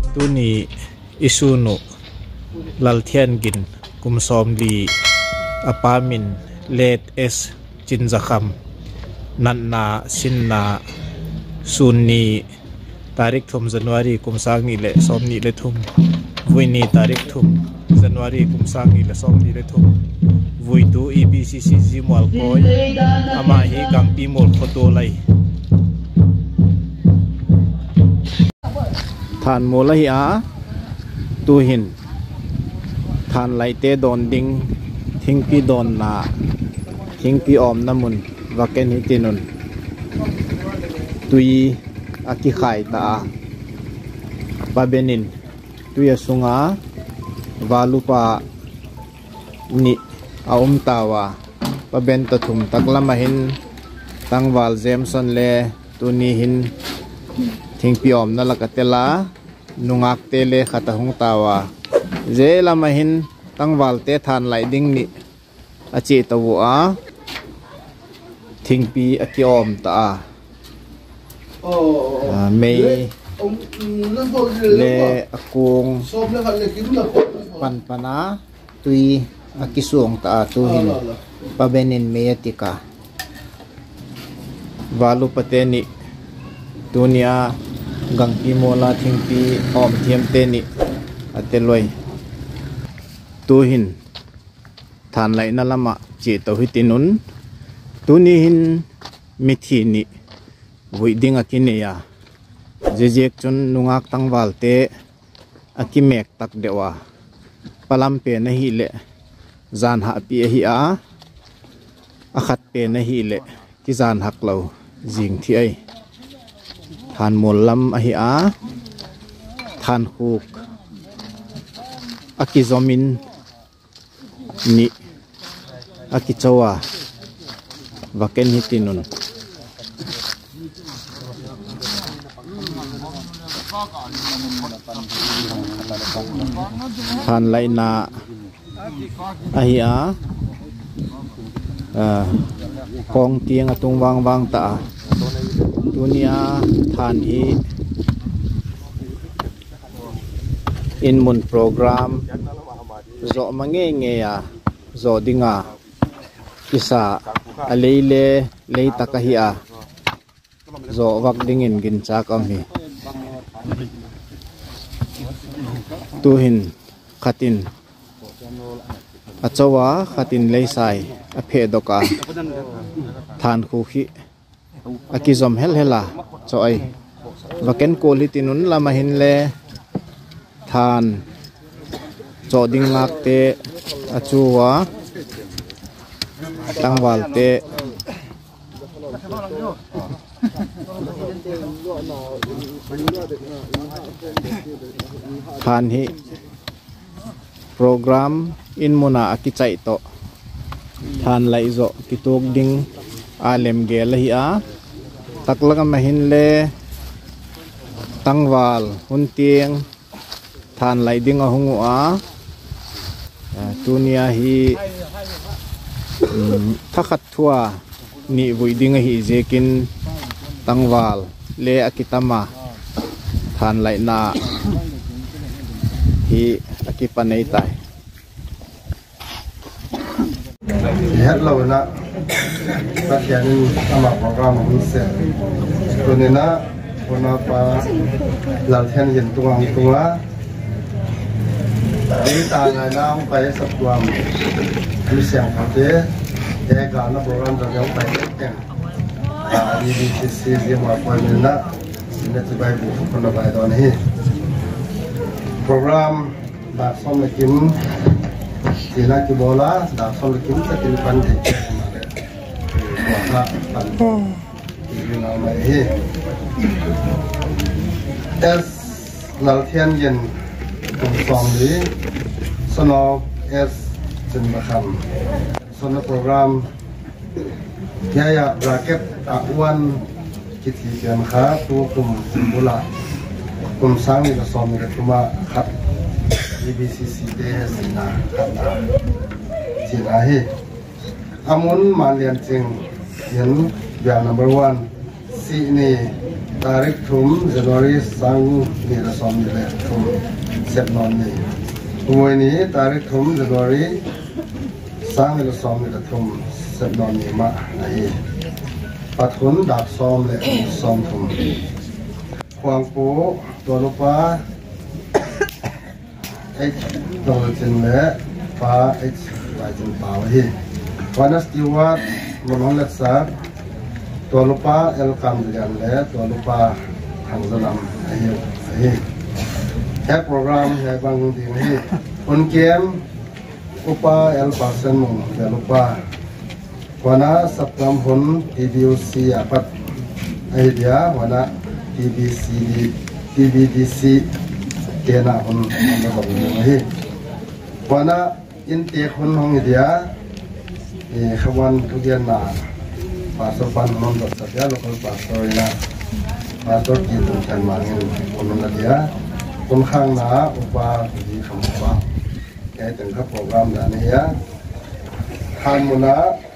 tu ni isunu lalthian gin kumsom li apamin let es chinzakham nanna sinna sunni tarik thum January kumsang ni le som ni le thum vuini tarik thum January kumsang ni le som ni le thum vui tu EBCC jimwal koi ama hi gangpi mol photo lai than mola hi a tu hin than lai te don ding thingpi don na thingpi om namun waken hi tinun tui aki khai ta pabenin tuya sunga walupa ni aum tawa paben ta thum taklamahin tangwal Jameson le tuni hin thingpi om na lakatela nungak te le khatahung tawa je lamahin tangwal te than lai ding ni achi tawu a thingpi aki om ta mei le akung panpana tui akisuang ta tuhin pabenin meyatika walu pateni dunia gangpi mola thingpi om thiam te ni ateloi tuhin than lai na lama chi to hitinun tuni hin mithi ni voiding akineya jejek chun nungak tangwal te akimek tak dewa palampe na hi le zan ha pi hi a akhat pe na hi le ki zan hak lo jing thi ai than molam a hi a than huk akizomin ni akichawa waken hitinun than lai na ahia kong tiang atung wang wang ta dunia than hi in mun program zo mange nge ya zo dinga kisa aleile lei takahia zo wak dingin gin chak ang hi tuhin khatin achawa khatin leisai aphe doka than khu khi akizom hel hela choi waken koli tinun lamahin le than choding lak te achuwa tangwal te than hi program in muna akichai to than lai zo kitok ding alem gel hi a taklaga mahin le tangwal huntieng than lai ding a hungu a tunia hi thakhat thua ni voiding hi jekin tangwal le akitama than lai na hi akipanei tai hello na pasyan ama program huse tunina ona pa lalthen yen tuang tunga dita na nang pa sa tuam mi siang phate e ga na program da yang pa ten ni bi si ma pa na ne te bai bu ko na bai don hi program ba som kim sila ki bola da som kim sa tin pan de wa pan ni na mai hi es lalthen yen tum song ni sono es chen ma kham sono program ya bracket akwan kiti kian kha tu kum bola kum sang ni som ni kuma khat EBCC DS na kata sinahi amun malian cing yen ya number 1 si ni tarik thum January sang ni la som ni le thum set non ni umoi ni tarik thum January sang ni la som ni la thum set non ni ma ai pathun dak som le som thum kwang po to lupa h to chin le pa h lai chin pa hi wana steward mon let saตัวลูกป้าเอลคัมเรียนและตัวลูกป้าทางสนามไอ้แค่โปรแกรมแค่บางทีนี่คนเกมลูกป้าเอลปาเซนมุงแต่ลูกป้าวันนั้นสัปดาห์คนทีบีซีอาปัดไอเดียวันนั้นทีบีดีซีเกน่าคนมาบอกนี่วันนั้นอินเตียคนห้องไอเดียขบวนทุเรียนนาpastor Panmon saja lokal pastor ina pastor itu kan mangin konon dia kon khang na upa di khampa kayak tengah program dan ya han muna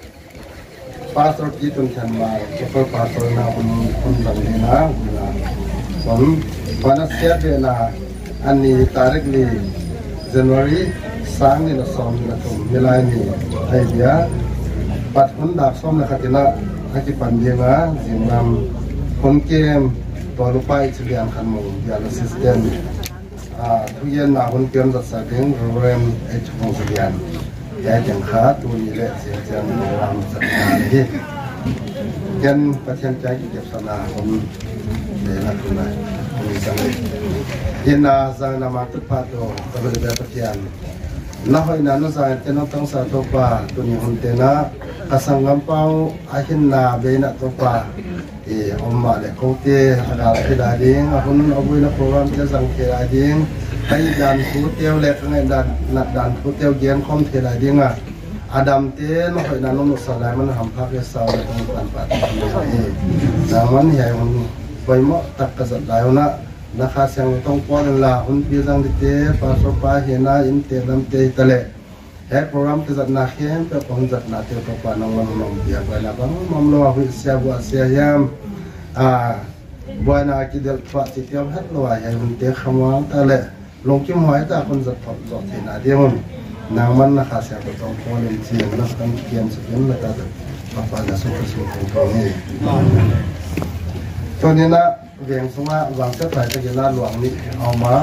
pastor itu kan mang lokal pastor na kon dan ina kon panas siap na ani tarik ni January sang ni la som ni la tum milai ni ai diaปัดคนดักส้มนะครับที่น่าให้กิปันเดียงนะสิ่งนำคนเกมตัวลูกไปเฉลี่ยขันมงยาลสิสเตนทุกเย็นนาคนเกมจัดสรรเลี้ยงโรงแรมไอชุมเฉลี่ยยายจังขาตัวนี้แหละเสียจังรำจัดงานที่เย็นประเทศใจเก็บสนาคนเดนักทุนายมีสังเกตเย็นนาสังนามาตุปาโตตะเบลเบประเทศnah ini anu saya tenang tang satu pa tunih huntena kasangam pau akhir na bena topa omma le kote ada kedading ahun abui na program dia sang kedading hai dan kutel le kangen dan kutel gian kom kedading adam te nah ini anu musalai man hampak ya saw le tang pat zaman ya hun baimo tak kasat launa nakas yang tong pon la hun pisang dite pasor pa hena in te lam te tale he program te zat na khem pe pon zat na te pa nang nom dia ba na bang mom lo hu sia bu sia yam ba na ki del twa ti tiam hat lo ai hun te khamwa tale long kim hoi ta kon zat thot zo the na dia mon nang man nakas yang tong pon in chi na kan kiam se ken la ta pa na so so ko ni to ni naเวียงสมาหวังจะถ่ายตะกี้ลาหลวงนี่เอามา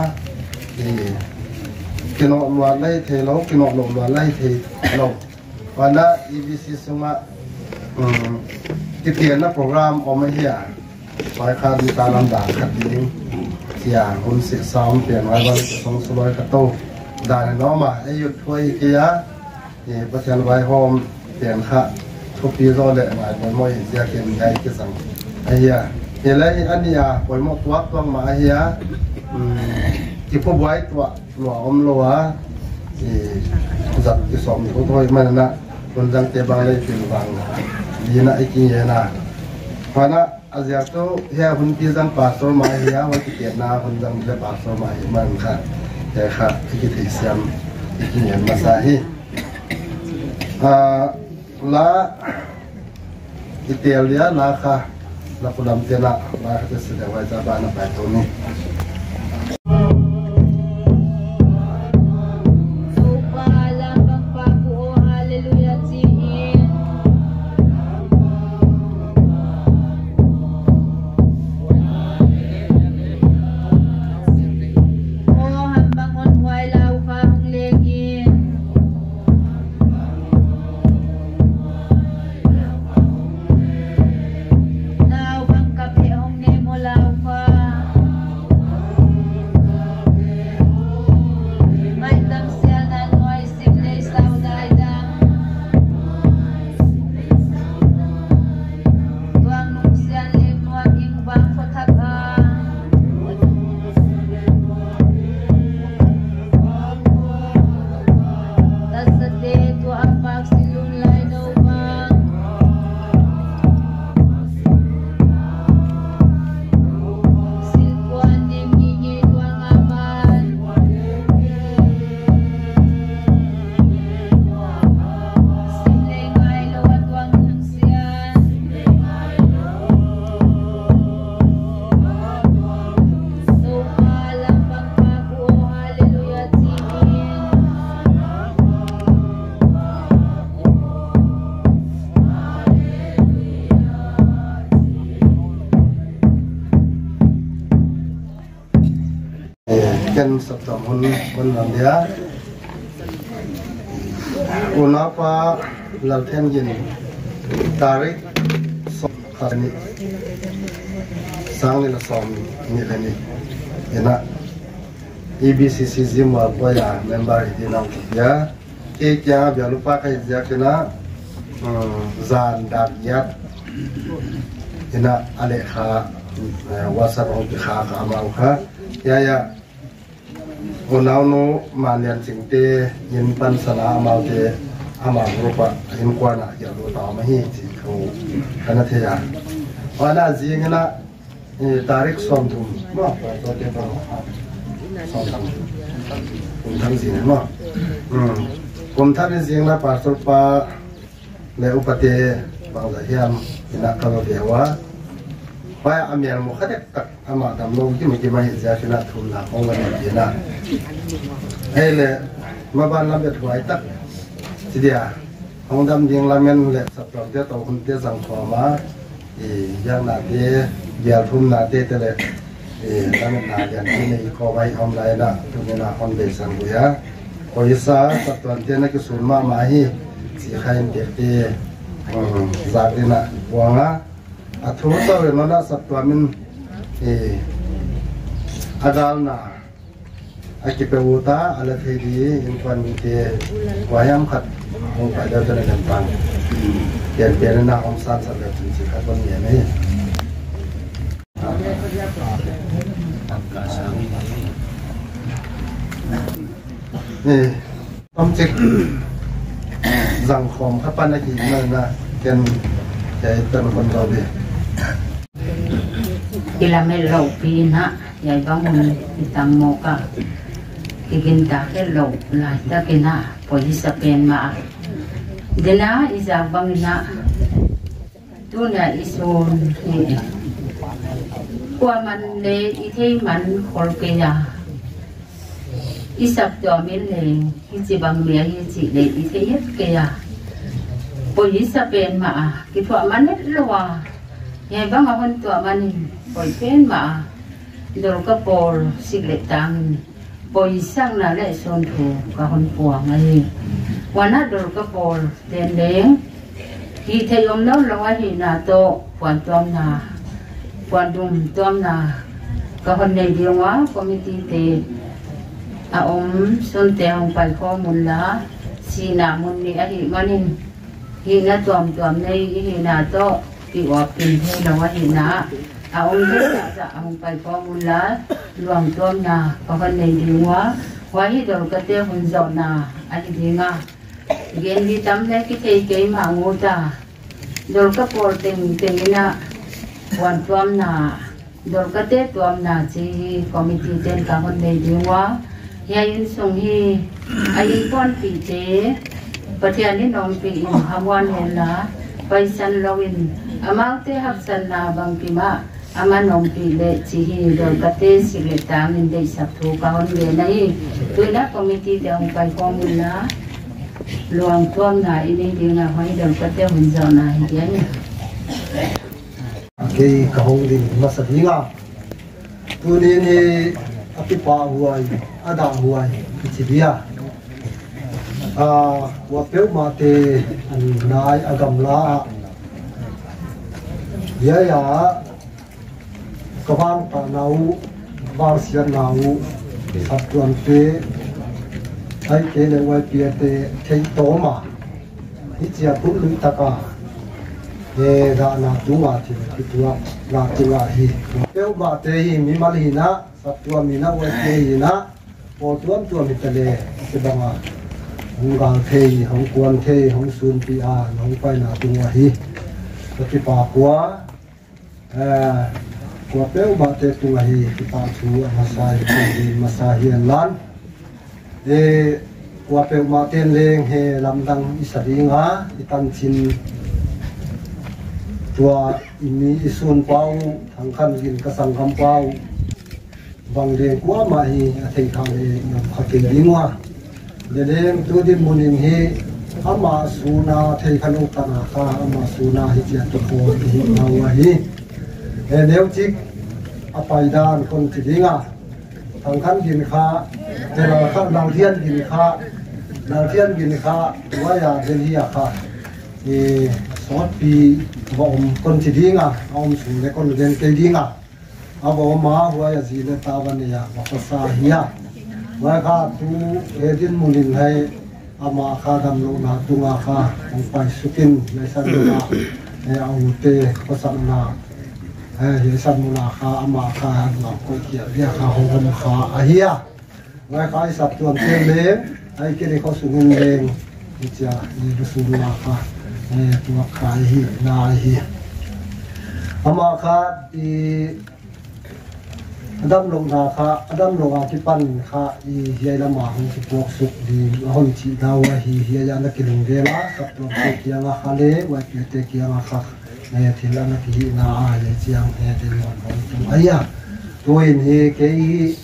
กินอมวันไล่เทโลกินอลมวันไล่เทโลวันนั้น EVC สมาที่เปลี่ยนนะโปรแกรมออกมาเฮียสายคาดีตาลำดาขัดดิ้งเสียคนเสียซ้อมเปลี่ยนไว้บางสองสลายกระโตได้น้องมาให้หยุดถ้วยเกียร์ประเทศไว้โฮมเปลี่ยนค่ะทุกปีรอเลยหมายความว่าเสียเกินใจกิสังไอ้เฮียเห็นแล้วอันนี้ปล่อยหมดตัวต้องมาเฮียที่พบไว้ตัวหลวงหลวงจัดที่สองตัวถ้วยมันนะคนจังเตบังเลยเป็นบางดีนะไอ้กินเยนะเพราะนะอาเซียนตัวเฮียคนที่จังป่าโซมาเฮียวันที่เกียรตินาคนจังจะป่าโซมาเฮียมันค่ะแต่ค่ะไอ้กิติเสียมไอ้กินเยมาสาฮีละอิตาเลียนะค่ะแล้วก็ลำเตนะมาจะแสดงไว้จะบ้านไปตรงนี้ ken sabta mun kon landia unapa lalthen yin tarik khani sang ni la som ni le ni ena EBCC zimwa boya member dinang ya ke kya bya lupa kai ja kena zan dak yat ina ale kha wasa ro kha ka ma kha ya onau no manian singte yin pan sana ma te ama rupa in kwana ya ro ta ma hi chi ko kana the ya wana zingena tarik som tum ma pa to te ba som tum kum thang zin ma kum thang zing la pa so pa le upate ba la hiam ina ka lo dewa pa amian mo khatek tak ama dam lo ki mi ki ma hi ja kina thum la ong ga ni na hele ma ban lam be thwai tak chi dia ong dam ding la men le sap pro te to kun te sang kho ma yang na te ya thum na te te le lam na yan ni nei ko bai om lai na tu ne na on be sang bu ya ko isa sap ton te na ki sun ma ma hi si khain te te za te na wa nga a thu sa we no na sap to min agal na akipe uta ala the di in kwan te wayam khat ong pa da ta na pan ken ken na om san sa le chi kha kon ye ne om chik zang khom kha pan na ki na ken te tan kon lo be Kilame lau pina yai bangun itang moka iginta ke lau la ta kena polisa pen ma dena isa bangina tuna isun kwa man le ithei man khol ke ya isap to min le hi bang le hi le ithei yet ke ya polisa pen ma ki thwa man net lawa yai bang ahon to man poi pen ma dol ka por siglet tang poi sang na le son thu ka hon puang ai wana dol ka por ten leng hi thei om no lo hi na to kwan tom na kwan dum tom na ka hon nei diwa committee te a om son te hong pai kho mun la si na mun ni a hi manin hi na tom nei hi na to pi wa pin he lo hi na ông biết là ông phải có một lá luồng tôm nà có phần này đi hóa hóa hết rồi cái tiêu hồn dọn nà anh đi nga gen đi tắm lấy cái mà ngô ta rồi cái bột tình na hoàn tôm nà rồi cái tết tôm nà chỉ committee trên cả phần này đi hóa hiện sung hi ai con bị chế và thì anh nông bị ham quan hiện là phải săn lawin amang te hak san na bang kima ama nong pi le chi hi do kate sile tang in dei sap thu ka on le nai tu na committee de ong pai ko mun na luang tuam na ini di na hoi do kate hun zo na hi ya ni cái kahong din masadi nga tu ni api pa huai ada huai chi dia wa peu ma te an nai agam la ya kawan pa nau bar sian nau satuan te ai ke le wai pia te thei to ma hi chia pu lu ta ka e da na tu ma thi ki tu na tu la hi peu ma te hi mi mal hi na satuan mi na wai te hi na po tuam tu mi te le se ba ma hong gang thei hong kwan thei hong sun pi a hong pai na tu wa hi ki pa kwa kwa peu ba te tu hi ki pa chu masai ki masai lan kwa peu ma ten leng he lam dang isari nga itan chin tua ini isun pau thang khan gin ka sang kam pau bang le kwa ma hi thei thang e khatin dingwa le leng tu din munin hi ama suna thei khanu kana ka ama suna hi chia to ko hi nawa hi nếu chích apai dan kon tidinga ทางขั้นกินข้าแต่เราขั้นเราเทียนกินข้าเราเทียนกินข้าว่าอย่าเป็นที่อยากข้าสอดปีว่าอมคนที่ดิ้งอ่ะอมสูงในคนเรียนเก่งดิ้งอ่ะเอาบอกมาว่าอย่าสิเลตาวันนี้ว่าภาษาเฮียว่าข้าตูดินมุลินให้อามาข้าดำลงนาตุงอาข้าองไปสุกินในสันนาเอาเตะภาษานาเฮสันมุนาข้าอามาข้าหลังก็เกี่ยวเรียกข้าหงข้าอาเฮียว่าข้าสับตัวเต็มเลยไอ้เกลีเขาสูงเองที่จะนี่รู้สึกนาข้าตัวขายฮีนาฮีอามาข้าที่ดำลงนาข้าดำลงอาที่ปั้นข้าอีเฮียละมาหุ่นที่พวกสุกดีหุ่นที่ดาวฮีเฮียยันนักกินเดล่าสับตัวเกียงอาข้าเล่ไว้เตะเกียงอาข้าในที่ละนักฮีนาอะไรเจียงเดินวันวันตัวไอ้ยาตัวอินฮีเก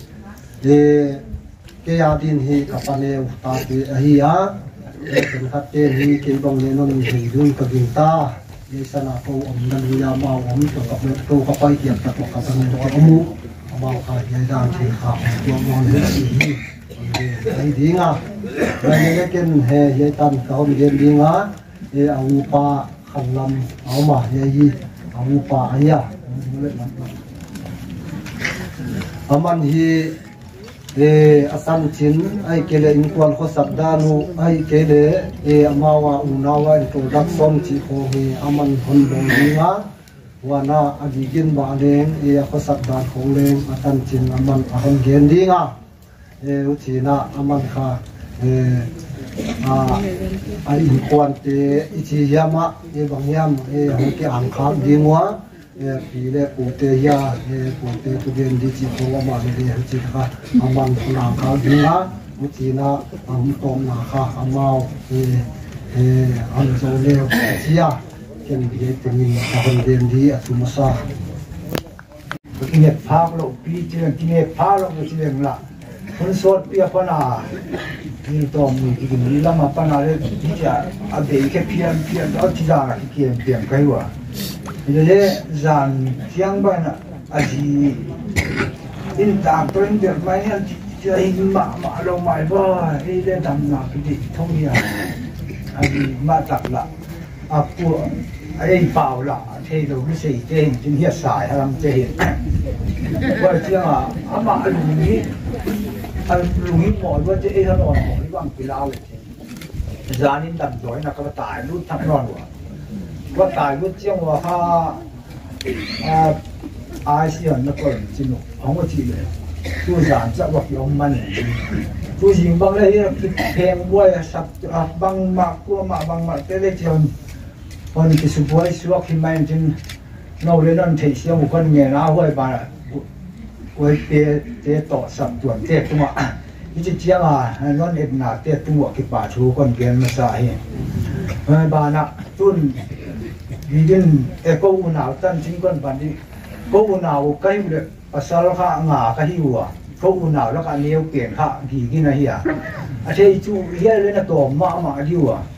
ยาดินฮีกับปานเอวตาตีไอ้ยาเป็นขัดเจนฮีเกยบังเลนนฮีดุนกับดินตาเยสนาโตอมนันยามาอมตัวกับโตกับไปเกี่ยวกับตัวกับนันตัวอมูมาขายยาที่ขาตัวมองเห็นสีไอ้ดีงาไอ้เนี่ยกินเฮยตันเขาเรียนดีงาเอาปลาขันลำเอามาเฮียเอาปลาไอ้ยาอามันฮีอาสันชินไอ้เกลืออินควันข้อสัปดาห์นู้ไอ้เกลืออมาว่าอุณาวาตัวดักซ้อมจีโคเฮอามันคนบงดีงาว่าน่าอดีกินบาเลงข้อสัปดาห์ของเลงอาสันชินอามันอาเกนดีงาอุทินะอามันค่ะไอ้อินควันเตอิจิยามะบางยามหัวเกอังคารดีงัวปีเล่ปูเตียปูเตตุเรียนดิจิโกอามาเรียนจิตค่ะอามันพลังเขาดีนะมุจีนะอามุตอมนาค่ะอามาอันโซเลวเสียเก่งดีเต็มมีคนเรียนดีอัตุมาซากินเห็ดพาโลปีเจริญกินเห็ดพาโลก็เจริญละคนสดเปียพนานี่ตอมมีกินนี่ละมาพนาเลยที่จะอาเบยแค่เพียงเอาที่จางที่เกี่ยงเพียงใครวะjadi zan siang banyak aji inta perindir mainan jadi mak lo mai bah ini tam nak di thongya aji matak la aku ai pau la thei lo ni sei te jin hia sai halam te wa chiang ama lungi mo wa te ai han on ni bang pilau le zanin dam doi na ka tai lu thak non waว่าตายว่าเจ้าว่าฮะอาเซียนนักคนจีนของว่าจีนเลยตัวอย่างจะว่าอย่างมันตัวจริงบางเลยเพลงบ้วยสับบางมากกว่ามาบางมาแต่เล็กจนคนที่สุบวยสวกที่มันจนเราเรียนนั่นเที่ยวคนเงี้ยนะห้วยบาร์ห้วยเตะต่อสับตัวเตะตัวที่จะเจ้าอ่ะนั่นเอ็ดนาเตะตัวกี่ป่าชูคนเกณฑ์มาใส่ห้วยบาร์น่ะตุนดีดินก็อุณหาวตั้งจริงก่อนปันนี้ก็อุณหาวใกล้เลยปัสสาวะงาก็หิวอ่ะก็อุณหาวแล้วก็เลี้ยวเปลี่ยนข้ากี่กินอะไรอ่ะอาเทจูเฮียเลยนะตัวมาหิวอ่ะ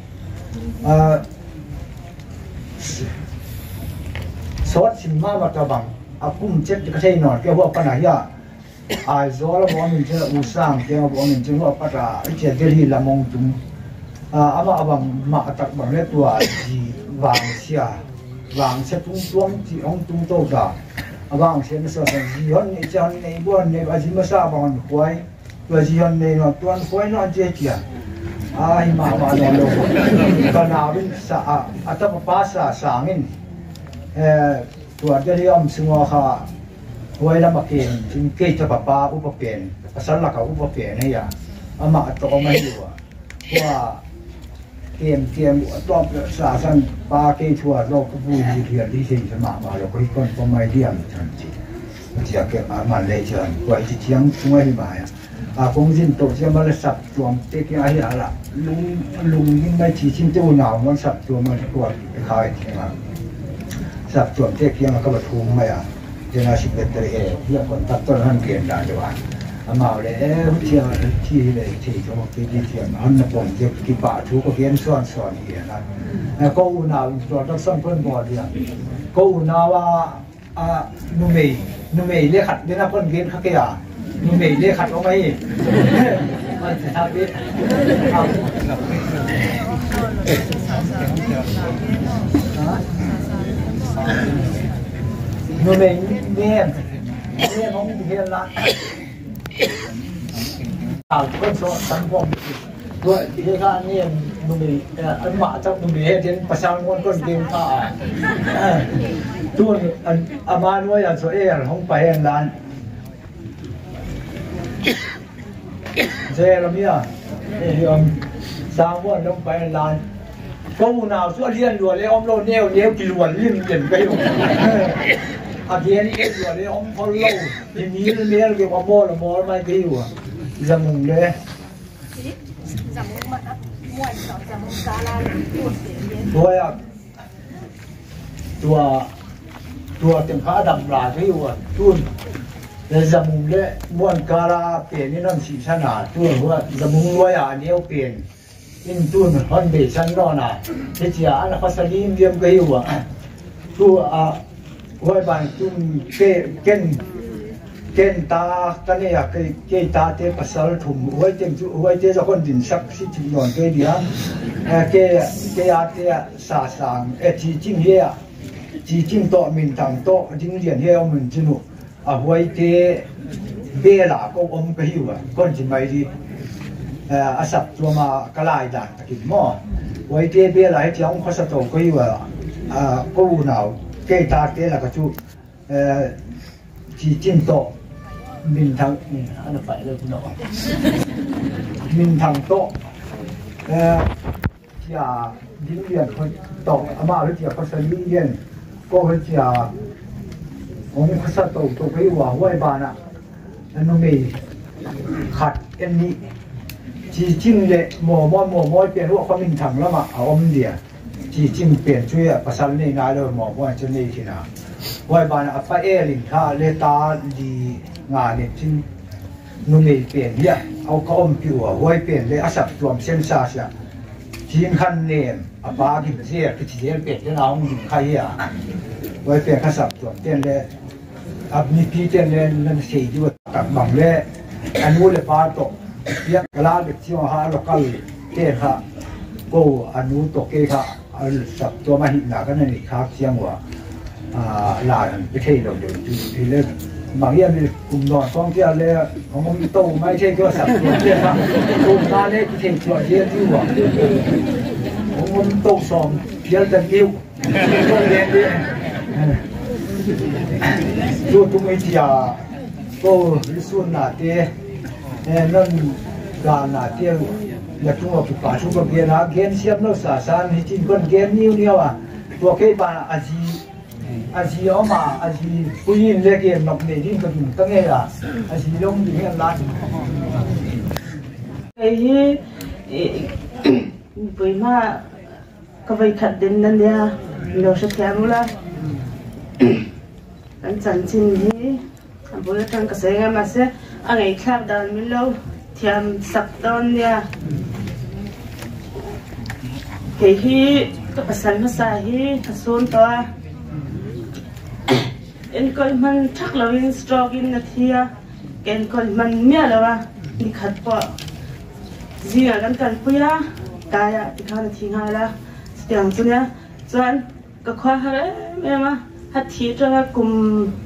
สวัสดิ์มาบัตรบังอาปุ่มเจ็ดก็ใช่หนอนแกว่าปัญหาอ่ะไอ้โซลบอกมันจะอุตส่าห์แกบอกมันจะว่าปัญหาไอ้เจ้าเดลี่ละมงตุงอามาบังมาตักบังเล็กตัวจีวางเสียตุ้งต้วงจีองตุ้งโตตาวางเสียนั่นส่วนจีฮันในจานในบ้านในบ้านจีมาซาบังควายตัวจีฮันในนอตัวนควายนอนเจี๊ยจีมาโดนโลกก็นาวินสะอัตมาภาษาสางินตัวเดียวมสิงห์ค่ะควายละมาเกณฑ์จึงเกยจะป้าอุปเปลี่ยนภาษาละก็อุปเปลี่ยนให้ยาอามาตัวไม่อยู่ว่าเกมตอบสาสันปาเกชัวโลกบูดีเทียที่สิ่งสมามาเราก็คนก็ไม่เดียมทันทีมันจะเก็บมันเลยเชิญไว้ที่เชียงช่วยมาคงสิ้นตัวเชื่อมันสับตัวเต็กอะไรละลุงยิ่งไม่ชี้ชิ้นตัวหนาวมันสับตัวมันปวดคลายทีมาสับตัวเต็กยังก็บรรทุกไม่เจนาสิบเอ็ดตัวเพื่อคนตัดต้นหันเกณฑ์ได้ด้วยมาเลยเที่ยวที่เลยที่จังหวัดที่เที่ยวอันนั้นผมจะกี่ป่าชูก็เขียนส่วนเหียนะก็อุณาตัวรักษาเพื่อนบ่อเดียวก็อุณาว่านุ่มเลี้ยขัดเดี๋ยวนะเพื่อนเขียนข้าเกียร์นุ่มเมย์เรียกขัดเอาไหมมันจะทำดินุ่มเมย์เนี่ยของเฮียละก็โซสังคมด้วยที่ข้านี่นุ่มเมย์อันมาจากนุ่มเมย์เห็นประชาชนคนเก่งข้าตัวอันอามาโนยอันโซเอร์ของไปอันนั้นเจ้ามีอ่ะยอมสร้างวันลงไปลานก็มูนาวส่วนเรียนรัวเลยอมโลเนียวเนี้ยกิลวนลิ้นเปลี่ยนไปอยู่อาเทียนเอ็ดรัวเลยอมพอโลทีนี้เนี้ยเกี่ยวกับโม่ละโม่ไม่กี่อยู่จมุงเลยจมุงมันม้วนสองจมุงกาลาตัวอ่ะตัวเต็มขาดำลาที่อยู่อ่ะทุ่นแต่จมุงเละม้วนกาลาเปลี่ยนนี่นั่นสีชนะตัวว่าจมุงรวยอ่ะเนี้ยเปลี่ยนอินตุนฮันเบชันนอน่ะที่เจ้าอันเขาสลีมเยี่ยมกันอยู่อ่ะตัววัยบางตุนเก่งตากันเนี่ยเก่งตาเตะภาษาถุ่มวัยเต็มวัยเตะจะคนดินสักสิถึงนอนเกดีอ่ะเก่อาเตะสาสางจีจิงเฮียจีจิงโตมินทางโตจิงเรียนเฮียมันจินุวัยเตะเบล่าก็อมกันอยู่อ่ะคนจินไม่ดีอาศัพท์ตัวมากลายด่างตะกี้หม้อไว้เตี้ยเบี้ยไหลที่องเขาสะโตก็อยู่ก็วูนาวเกยตาเตี้ยแล้วก็จูจีจินโตมินทางนี่อันนั้นไปเลยคุณน้องมินทางโตที่ดิ้งเรียนคนโตอามาหรือที่เขาสลีเรียนก็เขาที่องเขาสะโตตัวก็อยู่ไว้บ้านอ่ะนั่นไม่ขัดเอ็นนี้จีจิงเลยหมอเปลี่ยนว่าเขามินทางแล้วมาเอาอมเดียจีจิงเปลี่ยนช่วยภาษาในงานเลยหมอจะนี่ที่น่ะไว้บ้านอัปเอลินท่าเลตาดีงานเนี่ยจิงนุ่มเปลี่ยนเนี่ยเอาเขาอมผิวไว้เปลี่ยนเลยอาศัพท์รวมเส้นซาเสียจีนคันเนมอัปากินเสียคือจีนเปลี่ยนที่น้องยิงใครอ่ะไว้เปลี่ยนอาศัพท์รวมเต้นเลยอับมีพีเต้นเลยนั่นเสียด้วยกับบังเลยอันนู้นเลยปาตกเพียงกลาเด็กที่ว่าหาเราก็เท่ค่ะก็อนุตกเกะค่ะสับตัวมาหินหนากันนี่ครับเสียงว่าลานไปเที่ยวเดี๋ยวทีเล่นบางอย่างมีกลุ่มนอนท่องเที่ยวเลยของมันโตไม่ใช่ก็สับตัวเที่ยวค่ะกลุ่มมาเล็กเที่ยวตัวเที่ยวที่ว่าของมันโตสองเที่ยวจะกิ้วตัวเรียนดีตัวตุ้มไอเดียก็ริสุนนาเต้นั่นการนาเที่ยวอยากทุ่งอภิปรายชุกเกียร์นะเกียร์เสียบนักศึกษาที่จริงคนเกียร์นิ้วเนี่ยว่ะตัวเกี่ยบอาจีออกมาอาจีผู้หญิงเล็กเกียร์นับเนดิ้งก็ถึงตั้งไงล่ะอาจีลงดิ้งกันล้านไอ้ปุยมาก็ไปขัดดินนั่นเนี่ยเราจะแข่งละอันจันจินที่บุญทางเกษตรมาเสียอันไอ้ข้าวดานมิโลเทียมสับตอนเนี่ยเฮ้ยก็ภาษาฮีส่วนตัวเอ็นก็มันชักเราอินสตรอกินนาทีอ่ะเอ็นก็มันเมียแล้ววะนี่ขัดปะจีนกันปุยะกายะที่ข้านาทีง่ายละเสียงตัวเนี้ยส่วนก็คว้าอะไรแม่มาฮัตทีจะว่ากลุ่ม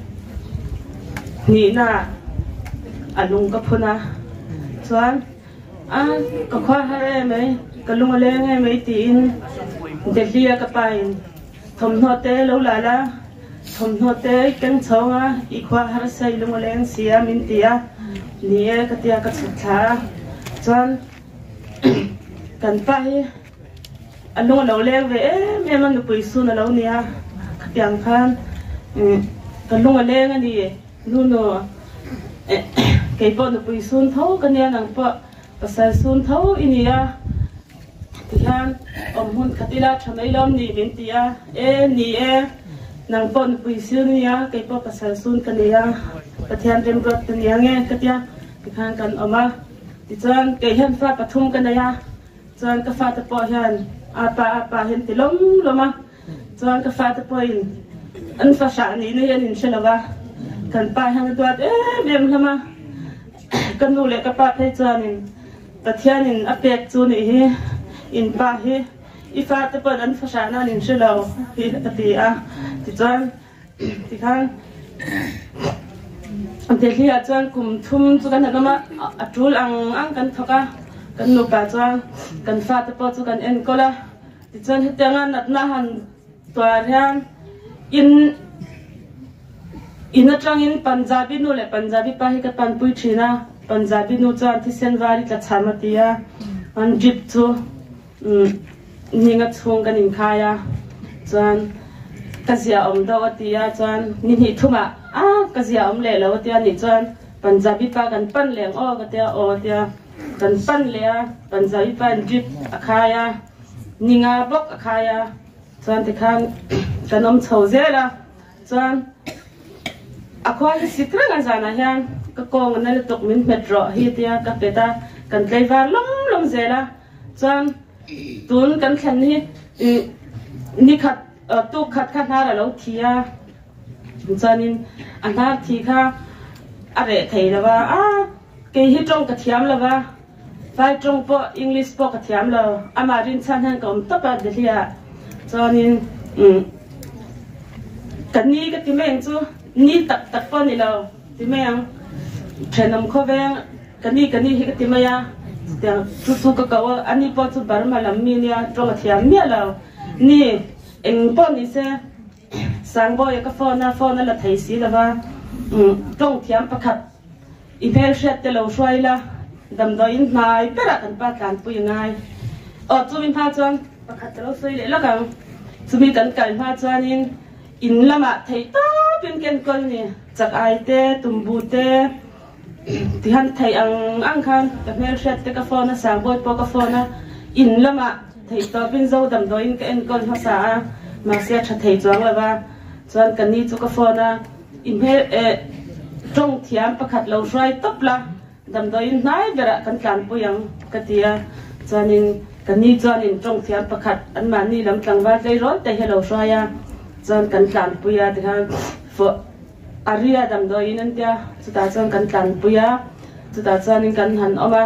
นี่น่ะอันลุงก็พูดนะส่วนก็คว้าอะไรไหมก็ลุงอะไรไงไม่ตีนเด็กเลี้ยก็ไปทำหัวเตะแล้วละทำหัวเตะกันช่องอีกคว้าอะไรใส่ลุงอะไรเสียมินเตียนี่ก็เตียก็สุดท้ายส่วนกันไปอันลุงเราเลี้ยงไว้แม่มันไปสู้นะเราเนี่ยขัดยังพันกันลุงอะไรกันดีนู่นเกี่ยวกับปุยซุนเท่ากันเนี่ยนังปะภาษาซุนเท่าอินี่อะที่ฮันหุ่นขัดอีลาทำไมล้อมนี่มินตีอะนี่นังปะปุยซุนเนี่ยเกี่ยวกับภาษาซุนกันเนี่ยประเทศเรียนรัฐเนี่ยไงกันเนี่ยที่ฮันกันมาที่จวนเกี่ยวกับฟ้าปฐมกันเนี่ยจวนกับฟ้าตะปอฮันอาปาเห็นติล้มลงมาจวนกับฟ้าตะปอยอันฟ้าฉานี่เนี่ยนินเชลวะกันไปฮันตัวเบี้ยมทำไม kan nu le ka pa phei chanin pathianin apek chu ni hi in pa hi ifa te pan an fasana nin shelo hi ati a ti chan ti khan te hi a chan kum thum chu kan nama atul ang kan thoka kan nu pa chan kan fa te po chu kan en kola ti chan hi tenga nat na han twa hian in atangin Punjabi nu le Punjabi pa hi ka pan pui thina Punjabi nu chan thi senwari tla chamatia an jip chu ninga chung kan in khaya chan kazia om do atia chan ni hi thuma kazia om le lo atia ni chan Punjabi pa kan pan leng o ka tia o tia kan pan le Punjabi pa jip akhaya ninga bok akhaya chan ti khan kanom chho zela chan akhwa hi sikra nga jana hian ka kong na le tok min metro hi tia ka peta kan tleivar lom zela chan tun kan khan hi ni khat tu khat na lo thia chanin anar thi kha are thei lawa ke hi tong ka thiam lawa vai tong po English po ka thiam lo amarin chan han kom to pa de lia chanin kan ni ka ti meng chu ni tak po ni lo ti meng thenam kho veng kan ni hi ka ti maya tiang tu ka kawa ani po chu barma lam mi nia tong thiam mi lo ni eng po ni se sang boy ka phone la thei si lawa tong thiam pakhat email chat te lo shwai la dam do in mai pera kan pa kan pu ngai chu min pha chuan pakhat te lo soi le la ka chu mi kan kai pha chuan in lama thei ta pin ken kol ni chak ai te tumbu te ti han thei ang khan ka mail chat te ka phone sang boy po ka phone in lama thei to pin zo dam do in ka en kol ha sa ma se tha thei chuang lawa chuan kan ni chu ka phone email tong thiam pakhat lo shwai top la dam do in nai bera kan tlan pu yang ka tia chuanin kan ni chuanin tong thiam pakhat an ma ni lam tlang wa dei ron te hello shwaya chuan kan tlan pu ya ti khan fo aria dam do in an tia chuta chuan kan tlan pu ya chuta chuanin kan han oma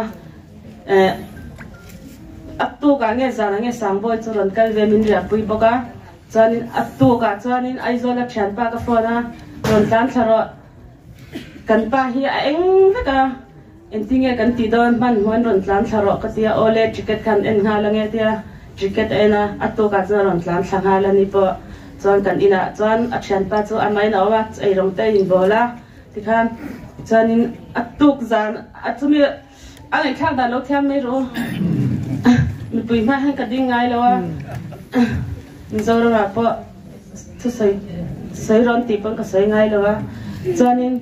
atu ka nge zana nge sangboi chu ron kal ve min ria pui boka chuanin atu ka chuanin aizola thian pa ka phone ron tlan tharo kan pa hi a eng veka entinge kan ti don man hon ron tlan tharo ka tia ole ticket kan en nga lange tia ticket ena atu ka chu ron tlan thanga la ni po chuan kan ina chuan a thian pa chu amai na wa ei rong te in bola ti khan chuanin atuk zan achumi angai thang da lo thiam mai ro mi pui ma han ka ding ngai lo wa mi zo ra po thu sei ron ti pon ka sei ngai lo wa chuanin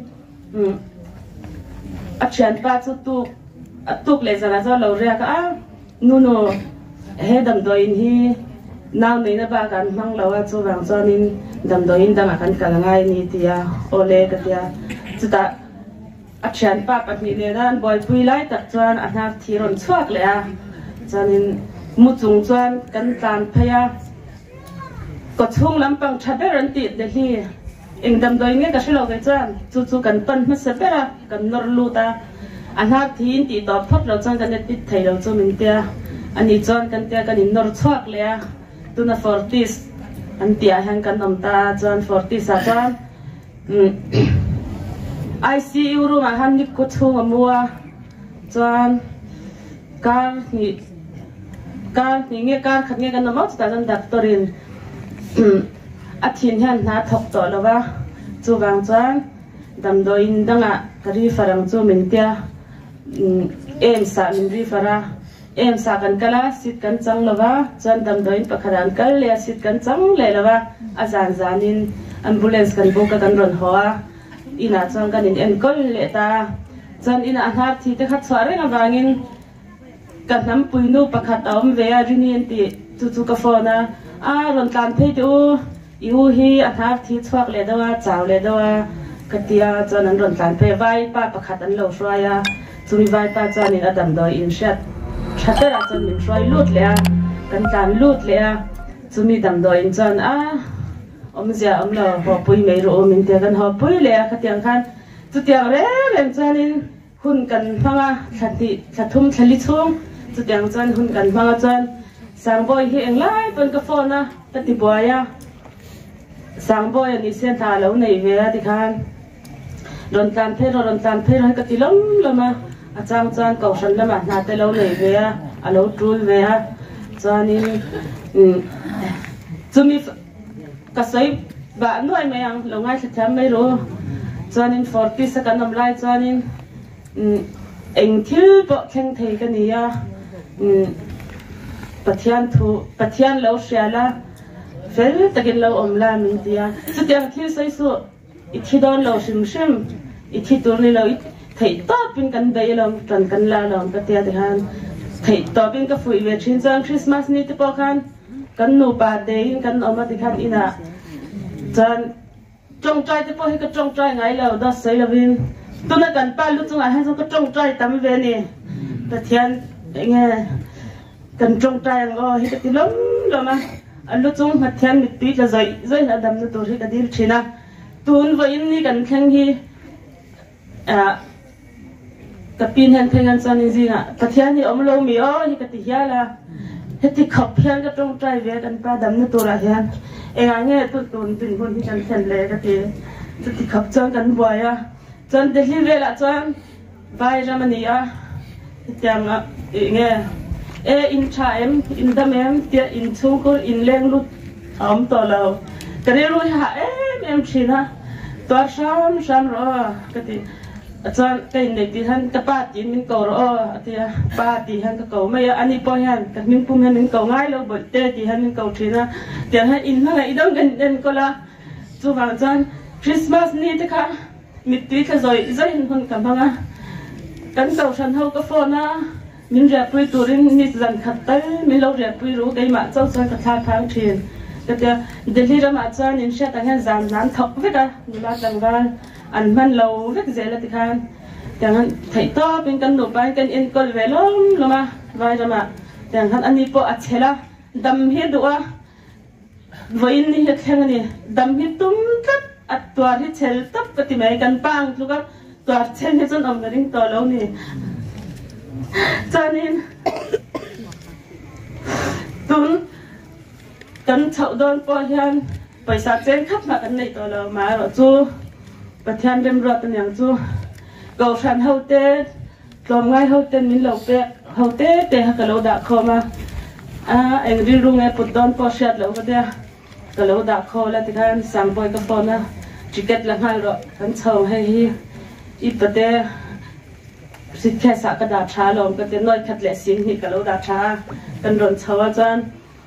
a thian pa chu tuk le zana zo lo ria ka nu he dam do in hi naw nei na ba kan mang lo wa chu wang chuanin dam do in dang kan kal ngai ni tia ole ka tia chuta a thian pa patni le dan boy pui lai tak chuan a hnak thi ron chuak le chuanin mu chung chuan kan tlan phaya ko chung lampang thaber an ti de hi eng dam doi nge ka shilo ke chuan chu kan pan ma se pera kan nor lu ta a hnak thi in ti top thop lo chuan kan ti thei lo chu min tia ani chuan kan tia kan in nor chuak le tuna 40s an tia han kan om ta chuan 40s a chuan ICU room a han ni ko chung amua chuan kar ni nge kar khat nge kan no ta jan doctorin a thin han na thok to lawa chu wang chuan dam do in danga kari farang chu min tia em sa min ri fara em sa kan kala sit kan chang lawa chuan dam do in pakharan kal le sit kan chang le lawa a zanin ambulance kan bo ka kan ron hoa ina chuan kan in en kol le ta chuan ina a har thi te khat chware na wangin kan nam puinu pakhat awm ve a rini an ti chu ka phone ron tlan phei tu iu hi a har thi chuak le dawa chaw le dawa katia chuan an ron tlan phei vai pa pakhat an lo shwaya chumi vai pa chuan in adam do in shat thatera chuan min shwai lut le kan tlan lut le chumi dam do in chuan omzia omlo ho pui mei ro min te kan ho pui le khatiang khan chu tiang re chuan in หุ่นกันฟังอ่ะสัตทุ่มชลิชุ่มจุดอย่างจนหุ่นกันฟังอ่ะจนสังบอยเฮียงไล่เป็นกระโฟนนะปฏิบัติอ่ะสังบอยนี่เส้นทางแล้วในเวลาที่คันโดนตามเพศให้กติล้มละมาอาจารย์เก่าฉันละมานาแต่เราในเวลาเราดูเวลาจนนี่จะมีกระใสบ้านด้วยไหมยังเราง่ายจะทำไม่รู้จนนี่40 สักน้ำลายจนนี่เองที่บอกแข่งเทกันนี่อ่ะปะเทียนเราเสียละเฟลตะกินเราอมลามินเดียสุดอย่างที่ใส่สุดอีที่โดนเราชิมอีที่ตัวนี้เราถ่ายต่อเป็นกันเบยเรากันลาเราปะเทียนที่ฮันถ่ายต่อเป็นกับฝุ่ยเวชินจังคริสต์มาสนี่ที่พอกันหนูปาเดย์กันออกมาที่ฮันอินะจนจงใจที่พอให้ก็จงใจไงเราดัสใส่เราวินตัวนั้นกันป้าลุงจงอาให้จงก็จงใจตามเวนี่ปะเทียนไงกันจงใจก็ให้กติล้มละมาอันลุงจงปะเทียนมิดปีละใจละดำนึกตัวให้กติลชินะตูนวัยนี้กันแข่งที่กับปีนเห็นเพลงกันสันนิษฐานปะเทียนนี่อมโลมีอ๋อให้กติยาละให้ที่ขับเพียงก็จงใจเวกันป้าดำนึกตัวละเฮียนเองอันนี้ตัวตูนเป็นคนที่กันเห็นเลยกติจะที่ขับจังกันบ่อยอ่ะจนเดี๋ยวเวลาจนไปจำนี่อ่ะจังอ่ะเงี้ยอินชาอินดามเดียอินชุ่งก็อินเลี้ยงลุดตัวเราก็ได้รู้ฮะชินะตัวชามรอก็ที่อาจารย์ก็อินเด็กที่ท่านกับป้าจีนมินเก่ารอที่ป้าที่ท่านก็เก่าไม่อันนี้พอยันกับมินปุ่มมินเก่าง่ายเราบดเตะที่ท่านมินเก่าชินะเดี๋ยวให้อินเท่าไหร่ต้องกันก็ละจู่ฟังอาจารย์คริสต์มาสนี่ที่ค่ะมิดตีก็ใจเห็นคนกันบ้างอ่ะกันเก่าฉันเขาก็ฟ้อนนะมินเรียบไปตัวรินมิดจันขัดเต้มินเราเรียบไปรู้ไงมาเจ้าจันกระทาทางเทียนก็เดี๋ยวเดี๋ยวที่เรามาจันนินเชื่อตั้งแต่จานนั้นทบไปกันเวลาจังกันอันมันเราเล็กเจริญที่คันอย่างนั้นถ่ายต่อเป็นกันหนุบไปกันเอ็นก็เวล้มลงมาไว้จะมาอย่างนั้นอันนี้พออัดเชล่ะดำเห็ดตัววัยนี้เห็ดแค่นี้ดำเห็ดตุ้มทับอัดตัวที่เชลตับก็ติดไม่กันปังทุกคนตัวเชลที่จนอมกันดิ้งตัวเรานี่จานินตุนกันเฉาโดนปอยยันไปสักเจนขับมากันในตัวเรามาเราจูประเทศเริ่มรอตั้งอย่างจูเกาชันเฮาเต้ลมง่ายเฮาเต้มินเหล่าเป๊ะเฮาเต้เตะฮักเราด่าคอมาเอ็งรีรุ่งไงปุตตอนปอเชียดเราก็เดียก็เราด่าคอแล้วที่กันสั่งบอยกับฟอนนะจิกเก็ตละง่ายเรากันเช่าให้อีประเดี๋ยวสิแค่สักกระดาษช้าลงก็จะน้อยขัดเละสิ่งนี้ก็เราด่าช้ากันโดนเช่าจน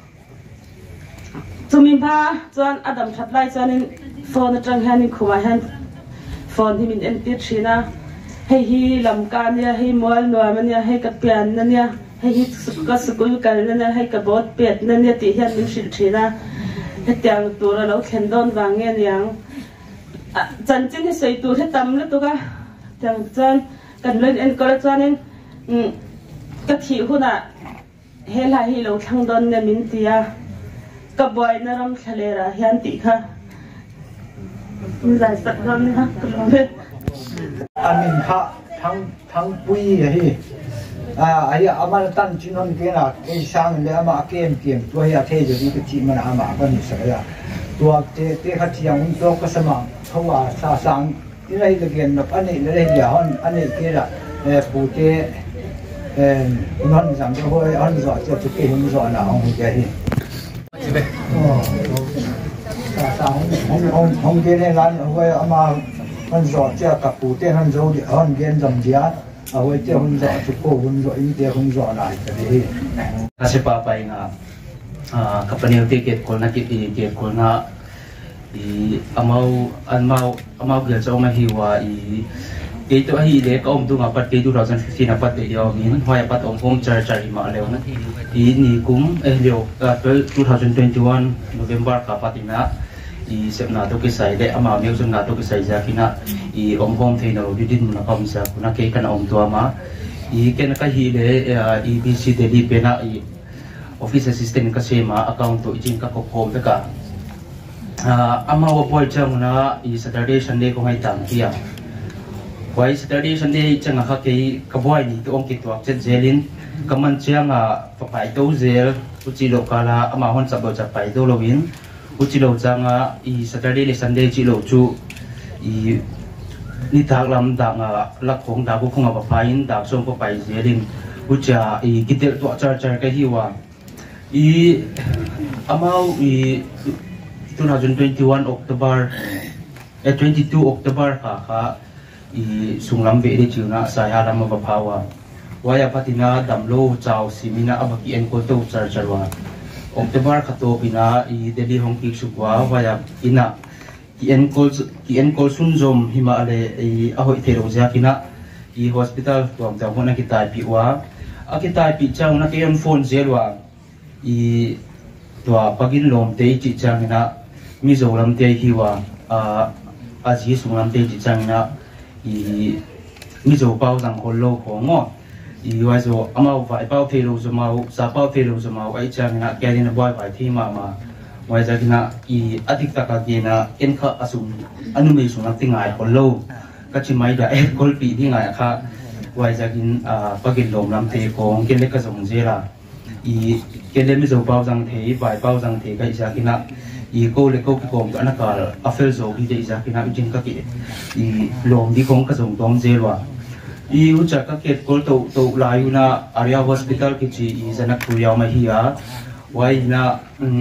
จุมินพาจนอดัมชัดไล่จนฟอนจังแฮนิคุมาแฮนฟอนที่มินเอ็นติชีนะให้ฮีลำการเนี่ยให้มอลนัวมันเนี่ยให้กับเปียนนั่นเนี่ยให้ฮีก็สกุลกันนั่นเนี่ยให้กับบอสเปียดนั่นเนี่ยตีเฮียนมินชิลชีนะให้เตียงตัวเราเข็นโดนวางเงี้ยอย่างจันจินให้ใส่ตัวให้ตำแล้วตัวก็เตียงจันกันเล่นเอ็นก็แล้วจันนี่กะทิหุ่นอ่ะเฮลาฮีเราทั้งโดนเนี่ยมินเตียกับบอยน่ารำทะเลระเฮียนติค่ะมีหลายสัตว์นี่ค่ะกลุ่มเพชรอันนี้ค่ะทั้งปุ้ยไอ้อามาตั้งจินนเกณฑ์ไอ้ช่างเลยอามาเกมตัวเฮียเทจะดีก็จีมันอามาก็นิสัยตัวเตะขัดยังตัวก็สมังเขาว่าสังที่ไรก็เกณฑ์แบบอันนี้เลยเดียวอันนี้เกณฑ์ปูเตมันสั่งจะให้อันนี้จะเกณฑ์มันนะของเกณฑ์ของเกณฑ์ร้านเอาไว้เอามามันสอดเจ้ากับปูเต้หันโจดีหันเกณฑ์จำเจียเอาไว้เจ้าหันสอดจุกโก้หันสอดอินเดียหันสอดอะไรก็ดีถ้าเชื่อไปงากับปนิวที่เกิดคนนักกิจเกิดคนงาอามาเกิดจะมาหิวตัวฮีเล็กอมตัวงาปัดเกิดดูเราจะฟินาปัดเดียวมีนหอยปัดอมผมใจมาเร็วนะนี่กุ้มเร็ว2021 November กับปัดนะเสพนาตุกิสัยเดอามาเมียวสุนาตุกิสัยจากินะอมผมเทนเราดินมุนความสักคุณนักเกันอมตัวมาเกันก็ฮีเดBCเดลีเป็นOffice Assistant ก็เชื่อมา account ตัวจริงก็ครบถ้ากันอามาว่าบ่อยจังนะSaturday Sundayก็ให้ตามที่ Why Saturday Sunday chẳng là cái boy ni tu ông kịch tuộc chết zelin kaman chiang papai to zel uchi lo kala ama hon sabo chapai to lovin uchi lo changa I Saturday le Sunday chi lo chu I ni thak lam da nga lak khong da ko khong papai in da song papai zelin ucha I kitel to char ka hiwa I amau I 2021 October 22 October ka I sunglam be de chuna saya ram ba phawa waya patina damlo chaw simina abaki en ko to charwa October khato bina I Delhi hong ki sukwa waya ina ki en kol sunjom hima ale I ahoi thero ja kina I hospital tuam ta hona ki tai pi wa akitai pi chaw na ke phone zelwa I tua pagin lom te chi changina mizoram te hiwa aji sunglam te chi changina I mizo bao rằng hồn lô khó ngọ I vài rồi amau vài bao phê lô rồi mau sa bao phê lô rồi mau ấy chăng na cái này boy vài thi mà ngoài ra thì na I adik taka kia na en kha asum anu me sung tiếng ai hồn lô các chị máy đã ép call pi đi ngay kha ngoài ra thì pagin lom làm thế có cái này cái giống gì là I cái này mizo bao rằng thế vài bao rằng thế cái ra thì na I cô le cô cũng có na cả affair zo khi để ra khi nào chính các cái I lom đi cũng các giống đom dễ loa I ucha các cái cô to lai na area hospital cái chi I zanak puriao mà hiya why na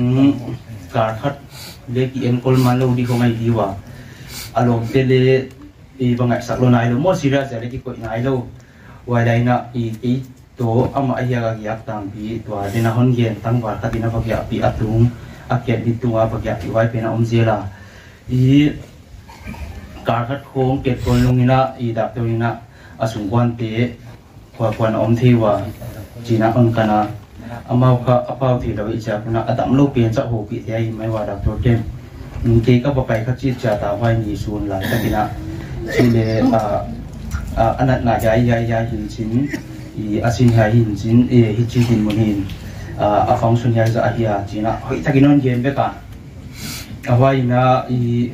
car hat le ki en kol man lo đi không ai đi wa alom tele I bangai sak lo nai lo mo sira za le ki ko nai lo why dai na I to ama hiya ga yak tang bi to de na hon gen tang wa ka dina ba ya pi atung aket di tua bagya iwai pena zela I kar khat khong ket kon lungina I daktorina asungwan te kwan thewa china kana amau kha apau thi lawi cha kuna adam lo pen cha ho pi te ai mai wa daktor tem ke ka ba pai kha chi cha ta wai ni sun la ta kina chile anat na ya hin chin I asin ha hin chin hi chi din mun hin a function ya za ahia china hoi taginon gen beka awai na I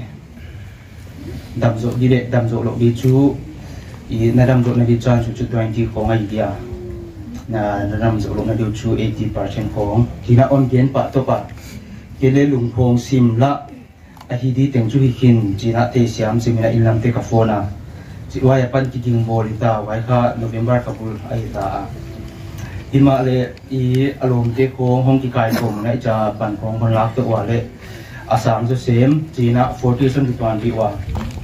damzo lo di chu I na damzo na di chan chu 20 ko ngai dia na damzo lo na di chu 80% ko kina on gen pa to pa kele lung phong sim la a hi di teng chu hi kin china te siam simina ilam te ka phona chi wai pan ki ding bol ta wai kha November ka bul ai ta hima le I alom te ko hong ki kai kom na cha pan kong ban lak to wa le asam jo sem china 40 som tuan bi wa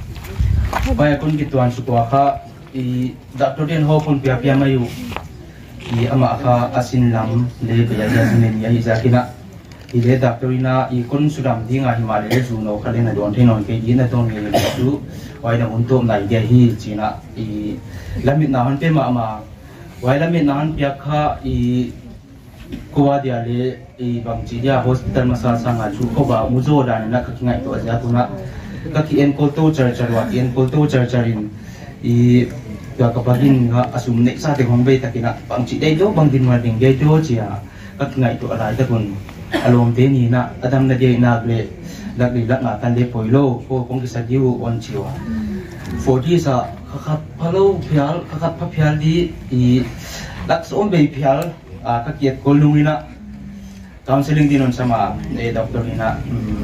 pai kun ki tuan su kwa kha I doctor den ho pun pia mayu I ama kha asin lam le be ya sin ni ai za kina I le doctorina I kun suram dinga hima le ju no kha le na don the non ke yin na don le su wai na un to nai ge hi china I lamit na han pe ma why la min nan pia kha I kuwa dia le I bang chi dia hospital masa sanga chu ko ba muzo da na ka kingai to ja tuna ka ki en ko to char wa en ko to char in I ka ka pagin nga asum ne sa te hong be takina bang chi dei do bang din ma ding ge to chia ka kingai to alai ta kun alom te ni na adam na ge na le lak li lak na tan le poilo ko kong ki sa diu on chiwa 40 sa kakap palo pial kakap pa pial di I lak som be pial ka kiet ko lungina counseling din on sama doctor ina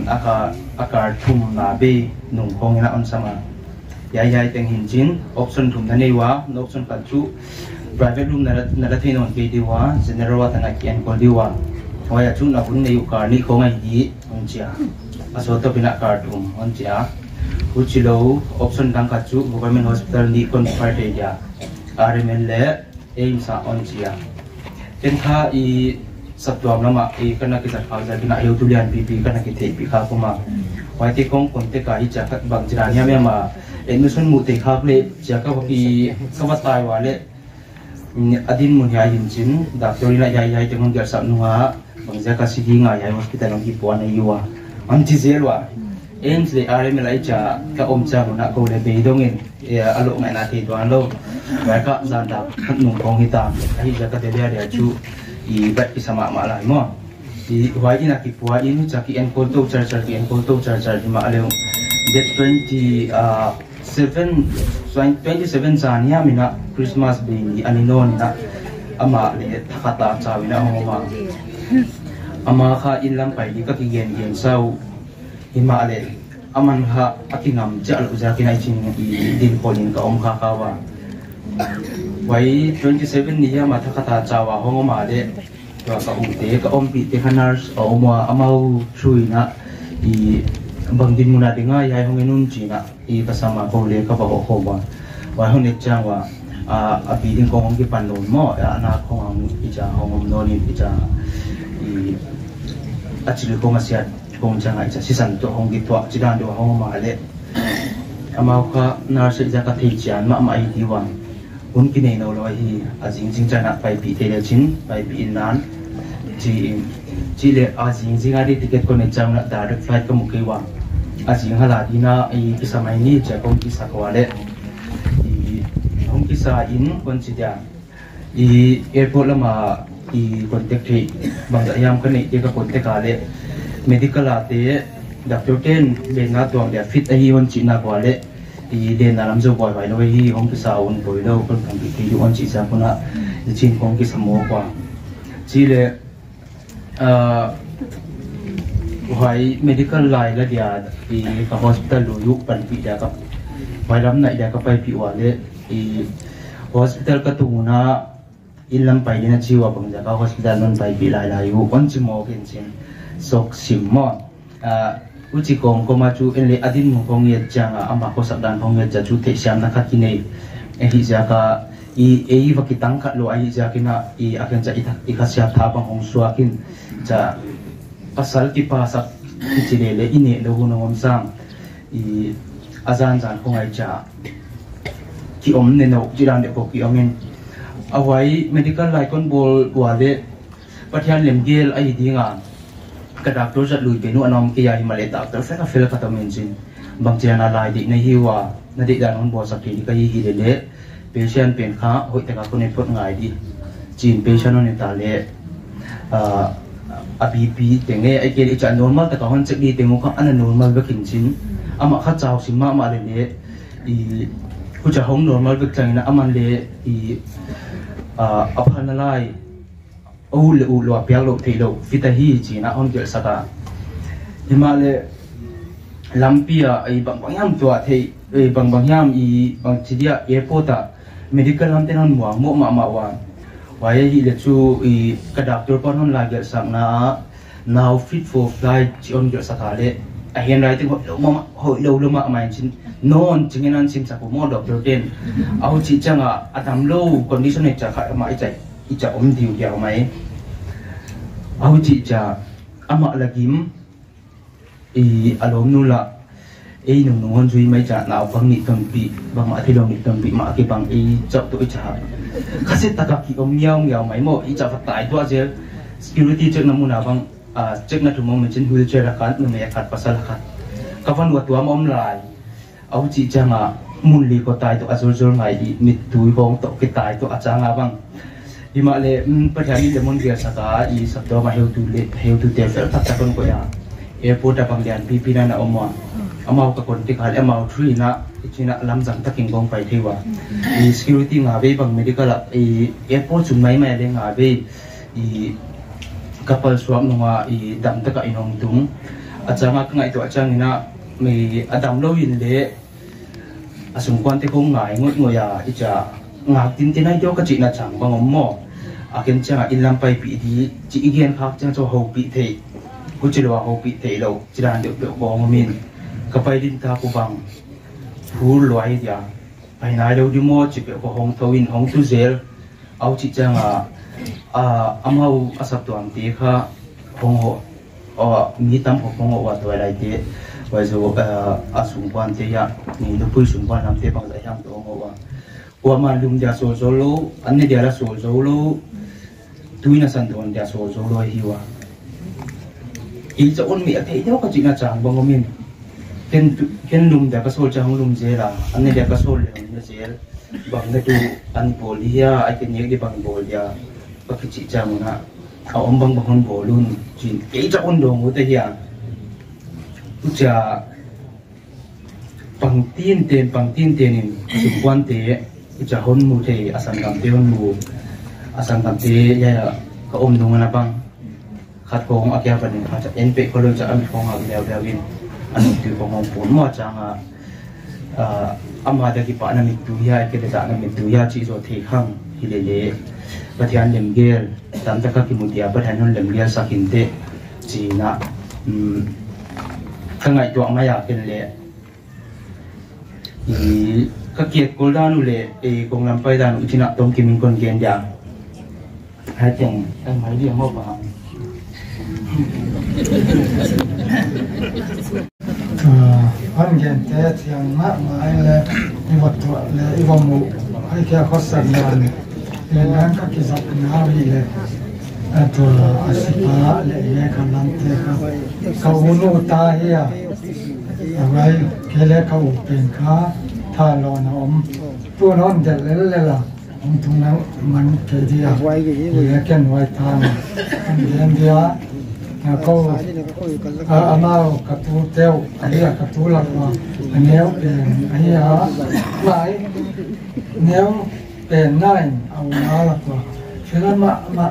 aka thum na be nung kong ina on sama yai teng hinjin option thum na nei wa option kan chu private room na thin on ke diwa general wa tanga kian ko diwa waya chu na hun nei ka ni ko ngai di on chia aso to pina ka thum on chia Uchilo option dang kacu government hospital ni kon parte ya RMN le aim sa on chia ten kha I satwam lama I kana ki sarkar ja bina eu tulian pp kana ki the pi kha kuma wai te kong kon te ka I cha khat bang jira nya me ma admission mu te kha le cha ka ki ka tai wa le adin mun ya yin chin doctor ina ya te ngon gar sa nuwa bang ja ka si nga ya hospital ngi po na yuwa am ti zelwa aims le RML ai cha ka cha na ko le be dongin alo ngai na ti tuan lo ba ka zan da nung kong hita ai ja ka te dia chu I bat ki sama ma lai mo I wai ina ki puai in cha ki en ko to char ki en ko to char ma le date 20 27 Jania mina Christmas Day ni aninon na ama le thakata chawina homa ama kha inlam pai di ka ki gen sau hima le aman ha atingam jal ujakina chin din polin ka kha kawa wai 27 ni ya ma thakata chawa homa le ka umte ka pi te hanars oma amau chuina I bangdin muna dinga yai hongenun china I kasama ko le ka ba ho ba wa honet changwa abi din ko ngi panon mo na ko ang ija hongom noni ija I achil ko ngasiat ko changa ija sisan to hongi to chidan do hong ma le amau ka nar se ja ka thei chian ma mai diwa un kinai no lo hi ajing jing chana pai pi te le chin pai pi nan chi le ajing jing ari ticket ko ne chang na direct flight ka mukai wa ajing hala dina I kisamai ni ja ko ki sakwale I hong kisa in kon chi dia I airport lama I contact thi bang da yam kan ne ka contact ka le medical ate doctor ten be na to dia fit ai on chi na kwale I de na lam zo boy vai no hi hong kisa un boy lo kon kan bi ki on chi sa kuna chin kong ki samo kwa chi le hoài medical line là dia I ka hospital lu yu pan pi dia ka vai lam nai dia ka pai pi wa le I hospital ka tu na in lam pai na chiwa bang ja ka hospital non pai pi lai lai yu on chi mo ken chin sok sim mo uchi kong ko ma chu en le adin mo kong ye changa ama ko sak dan kong ye cha chu the siam na kha ki nei e hi ja ka I va ki tang kha lo ai ja kina I akan cha I kha sia tha bang hong suakin cha pasal ki pasak chilele ine lo hunong sam I azan jan ko ngai cha ki om ne no jiran de ko ki omen awai medical lai kon bol wale pathian lem gel ai dinga ka doctor zat lui pe nu anom ki ya himale doctor fa ka fel ka tamen jin bang chana lai di nei hiwa na di dan on bo sakri ka hi le patient pen kha hoi ta ka ko ne phot ngai di chin patient on ta le abibi tenge ai ke cha normal ta ka hon chek di tengu ka ana normal ba kin chin ama kha chaw sima ma le le I ku cha hong normal ba tlang na aman le I aphan lai u le u lo piang lo thei lo fita hi chi na on gel saka himale lampia ai bang bang yam to thei bang bang yam I bang chidia airport a medical lam tenon mo ma wa why he let you ka doctor pon hon la gel sam na now fit for flight chi on gel sakale a hen writing ho lo ma mai chin non chingenan sim sa ko mo doctor ten au chi changa atam lo condition ne cha kha ma I cha om diu ya mai au chi cha ama lagim alom nu la nung nung hon zui mai cha na bang ni tong pi bang ma thilong ni tong pi ma ki bang chok to cha khaset ta ka ki om yaw mai mo cha fa tai to je security check na muna bang check na thumong men chin wheelchair rakat no me khat pasal khat ka van wa tuam om lai au chi changa mun li ko tai to azur zur ngai I mit tui bong to ki tai to achanga bang hima le pathani le mon dia saka I sabdo ma heu tu te fer tak takon ko ya airport bang lian pp na omwa amau ka kon ti khal amau three na china lam jang taking gong pai thewa I security nga be bang medical airport chung mai mai le nga be I couple swap nunga dam taka inong tung achanga ka ngai to achangina me adam lo in le asung kwan te kong ngai ngot ngoya icha ngak tin tinai jo ka chi na chang bang mo aken changa ilam pai pi di chi igen khak chang cho ho pi the ku chi lo ho pi the lo chiran de bo min ka pai din ta ku bang phur loi dia pai nai lo di mo chi pe ko hong thawin hong tu zel au chi changa amau asap tu am ti kha hong ho mi tam ho hong ho wa to lai te wa zo asung kwan te ya ni lu pui sung kwan am te bang lai ham to ho wa wa ma lum dia so zo lo an ne dia la so zo lo tuina san don dia so zo lo hi wa I cha on mi a te yo ka chi na chang bang min ken lum dia ka so chang lum je la an ne dia ka so le ne je bang na tu an bol dia ai ken ye di bang bol dia ka chi chang na a om bang bang bolun chin e cha on dong u te ya tu cha bằng tin tiền in chụp quan tếจะหนมูเทอสังกัมเตหนมูอสังกัมเตยาก็อมนุ่งนะบังขัดของอาเกียบันนี่เขาจะเอ็นเปก็เลยจะอันของอาเกียเดียววินอันนี้คือของผมปุ่นมั่วจังอามาตะกี้ปะนั่นมีตัวยาเกลือจากนั่นมีตัวยาจีโซเทข้างฮิเลเลประธานเดมเกลตามตะกี้มุติยาประธานนั่นเดมเกลสักินเตจีน่ะข้างในตัวไม่อยากเป็นเลยก็เกียรติโกลดานุเลกงลำไปดานุจินะตรงกิมิงคนเกียนยางให้เจ๋งตั้งหมายเรียงมอบมาอันเย็นแต่เที่ยงมากมายเลยในวัดตัวเลยอีวามูให้แค่ข้อสัญญาณเลยนั้นก็กิจกรรมนาวีเลยตัวอาศิปะเลยแยกกันลังเตะครับเขาอุโนตาเฮียอะไรแค่เล็กเขาเป็นข้าท่านรอนอมตัวนอนเด็ดเลยล่ะผมตรงนั้นมันเกิดที่อะไรเลยแค่ไว้ทางอันเดียนเดียก็อามากัตูเตียวอันนี้กัตูหลักว่าอันนี้เป็นอันนี้ฮะหลายเนี้ยเป็นน่ายเอาหน้าหลักว่าฉะนั้นมา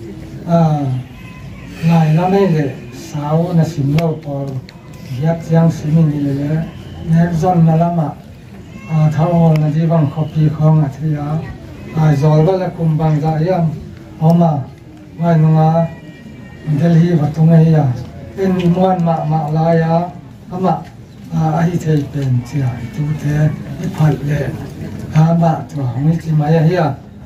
นายละไม่เลยสาวน่ะสิมเราพอยักยังสิมินี่เลยเนี่ยจนนั่นละมาท้าวนั่นที่บังคบีของอัธยาจอลก็เลยคุมบังใจยังเอามาไว้นุ่งเดลีวัดตรงนี้อ่ะเป็นมวนมาลายอ่ะก็มาไอ้เทเป็นเสียตัวเทที่ผัดเลยมาตัวของนี่ที่มาเฮีย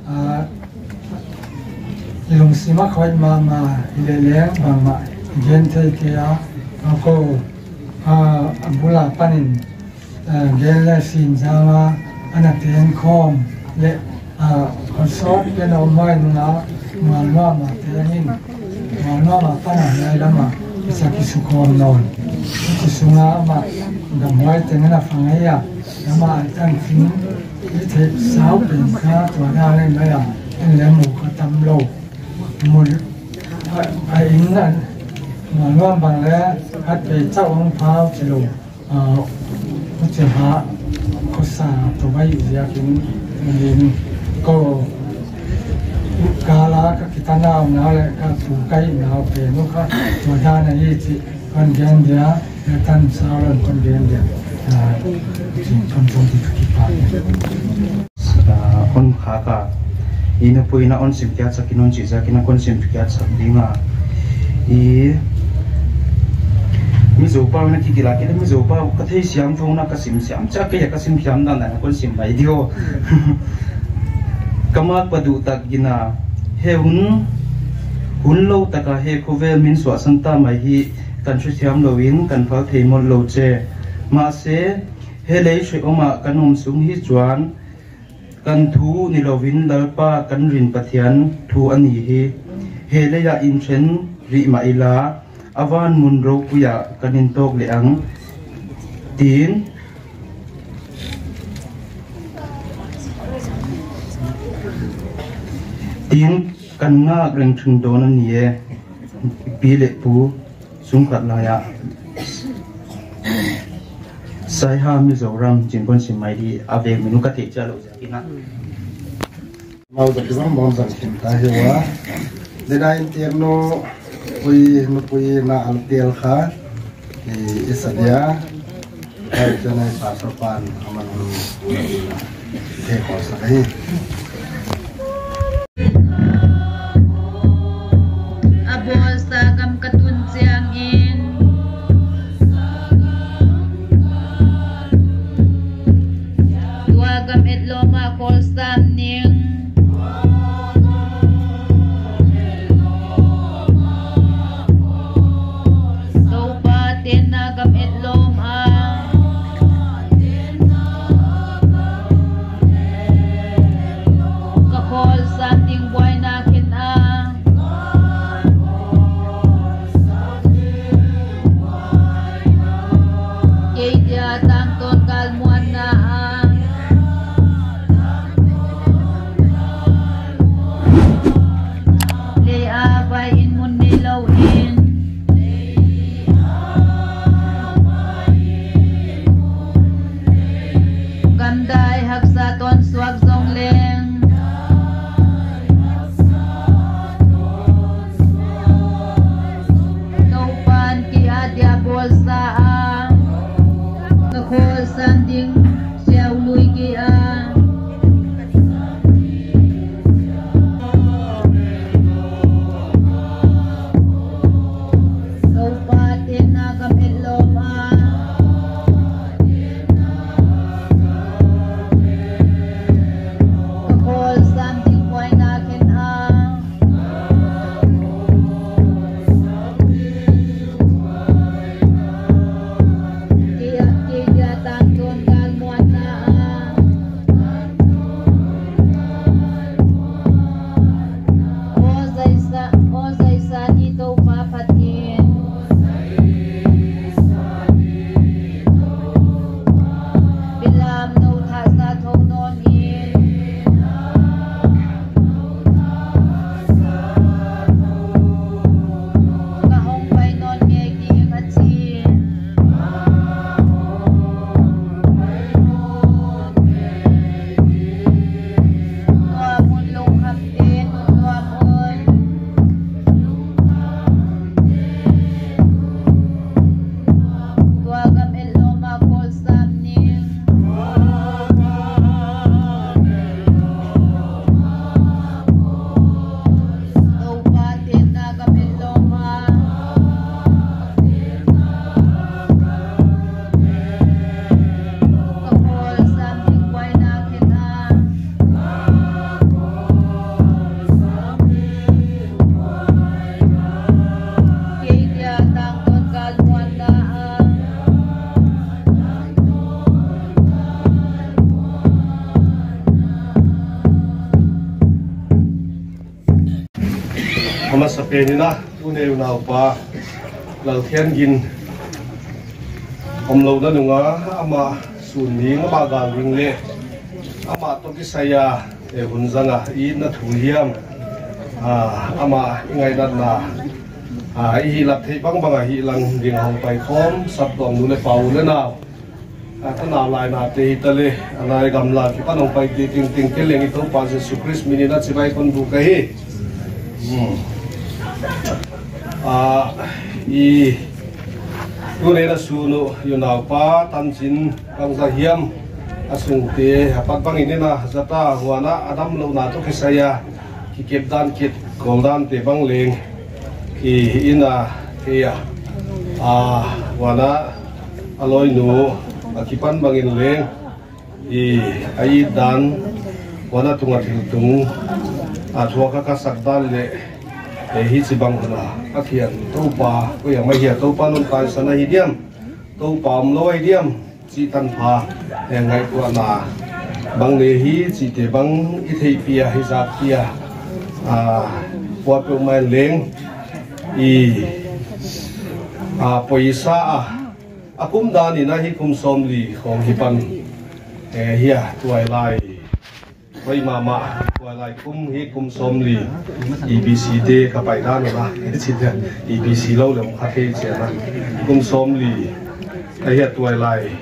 ลุงสิมาคอยมาเลี้ยงมาเย็นเทเกียแล้วก็บุลาปันินเย็นและสินจามาอันนั้นเตียนคอมและคนสอนเป็นเอาไว้นุ่งมาเตียนินมาปัญหาอะไรแล้วมาสักสุขอมนอนที่สุงามาดำไว้แต่งั้นฟังให้ยาแล้วมาตั้งทิ้งที่เทสาวเป็นข้าตัวได้ไหมล่ะแล้วหมูก็ตำโลหมูไอ้นั่นมาร่วมบางแล้วพัดไปเจ้าองค์พระจิโลพุทธะข้อสาตัวไว้อยู่ยากินมันก็กาลาก็คิดหนาวเลยก็ถูกใกล้หนาวเป็นลูกค้าตัวด้านนี้ที่คนเดียนเดียท่านสาวเรื่องคนเดียนเดียสิ่งคนที่คิดผ่านคนขากาอินปุยน่ะอนสิมแก่สักกินอนจีสักกินคนสิมแก่สักดีงามิโซป้าเนี่ยที่กินละกินมิโซป้าก็ที่เสียงทงน่ะก็สิมเสียงจักก็อยากก็สิมเสียงนั่นน่ะคนสิมไปเดียวกำมักประดุตักกินาเฮหุ่นโลตะกะเฮคูเวลมินสวสันตาไม่ฮีกันช่วยเทียมโลวินกันฟ้าเทมอนโลเจมาเสเฮเลยช่วยออกมากันนมสูงฮิจวนกันทูนิโลวินลลป้ากันรินปะเทียนทูอันนี้เฮเลยาอินเชนริมาอิลาอวานมุนโรกุยะกันนินโตกเลอังตีนตีนกันงากเรื่องถึงโดนนี่ปีเล็กปูสุงกัดลายะสายหามิโซรัมจินคนสิไม่ดีอาเวมินุกติจะรู้จักกินนะเราจะคิดว่าบอมสังเกตได้ว่าได้เตียนโนปุยนาอัลเตียลค่ะอิสเดียให้จะในป่าสปานมันเทขอสักให้ Gam katun siang in dua gam et loma kol sam ning do pa ten na gam et loma ka kol sam ding boy na ama sapenina tu ne na pa lau thian gin lo na nunga ama sun ni ma ga ring le ama to ki saya e hunzanga I na thuliam ama ngai dan na hi la thei bang bang hi lang ring hong pai khom sap dong nu le pau le na ta na lai na te ta le anai gam la ki panong pai ti ting ting ke leng I to pa Jesus Christ mini na chi bai kon bu ka hi I tu ne na su no yu na pa tan chin kang za hiam asung te hapat bang ini na zata huana adam lo na to ki saya ki kep dan kit kol dan te bang leng I ina ke ya wana aloi nu akipan bangin leng I ai dan wana tunga tung thua ka sak dan le hi chi bang na akhian to pa ko ya mai ya to pa non tai sana hi diam to pam loi diam chi tan pha ngai ko na bang le hi chi te bang I thei pia hi za pia po pe mai leng I poisa akum dani na hi kum som li khom hi pan hiya tuai lai wai mama tuai lai kum hi kum som li EBC de ka pai dan na chi de EBC lo le kha the che na kum som li hiya tuai lai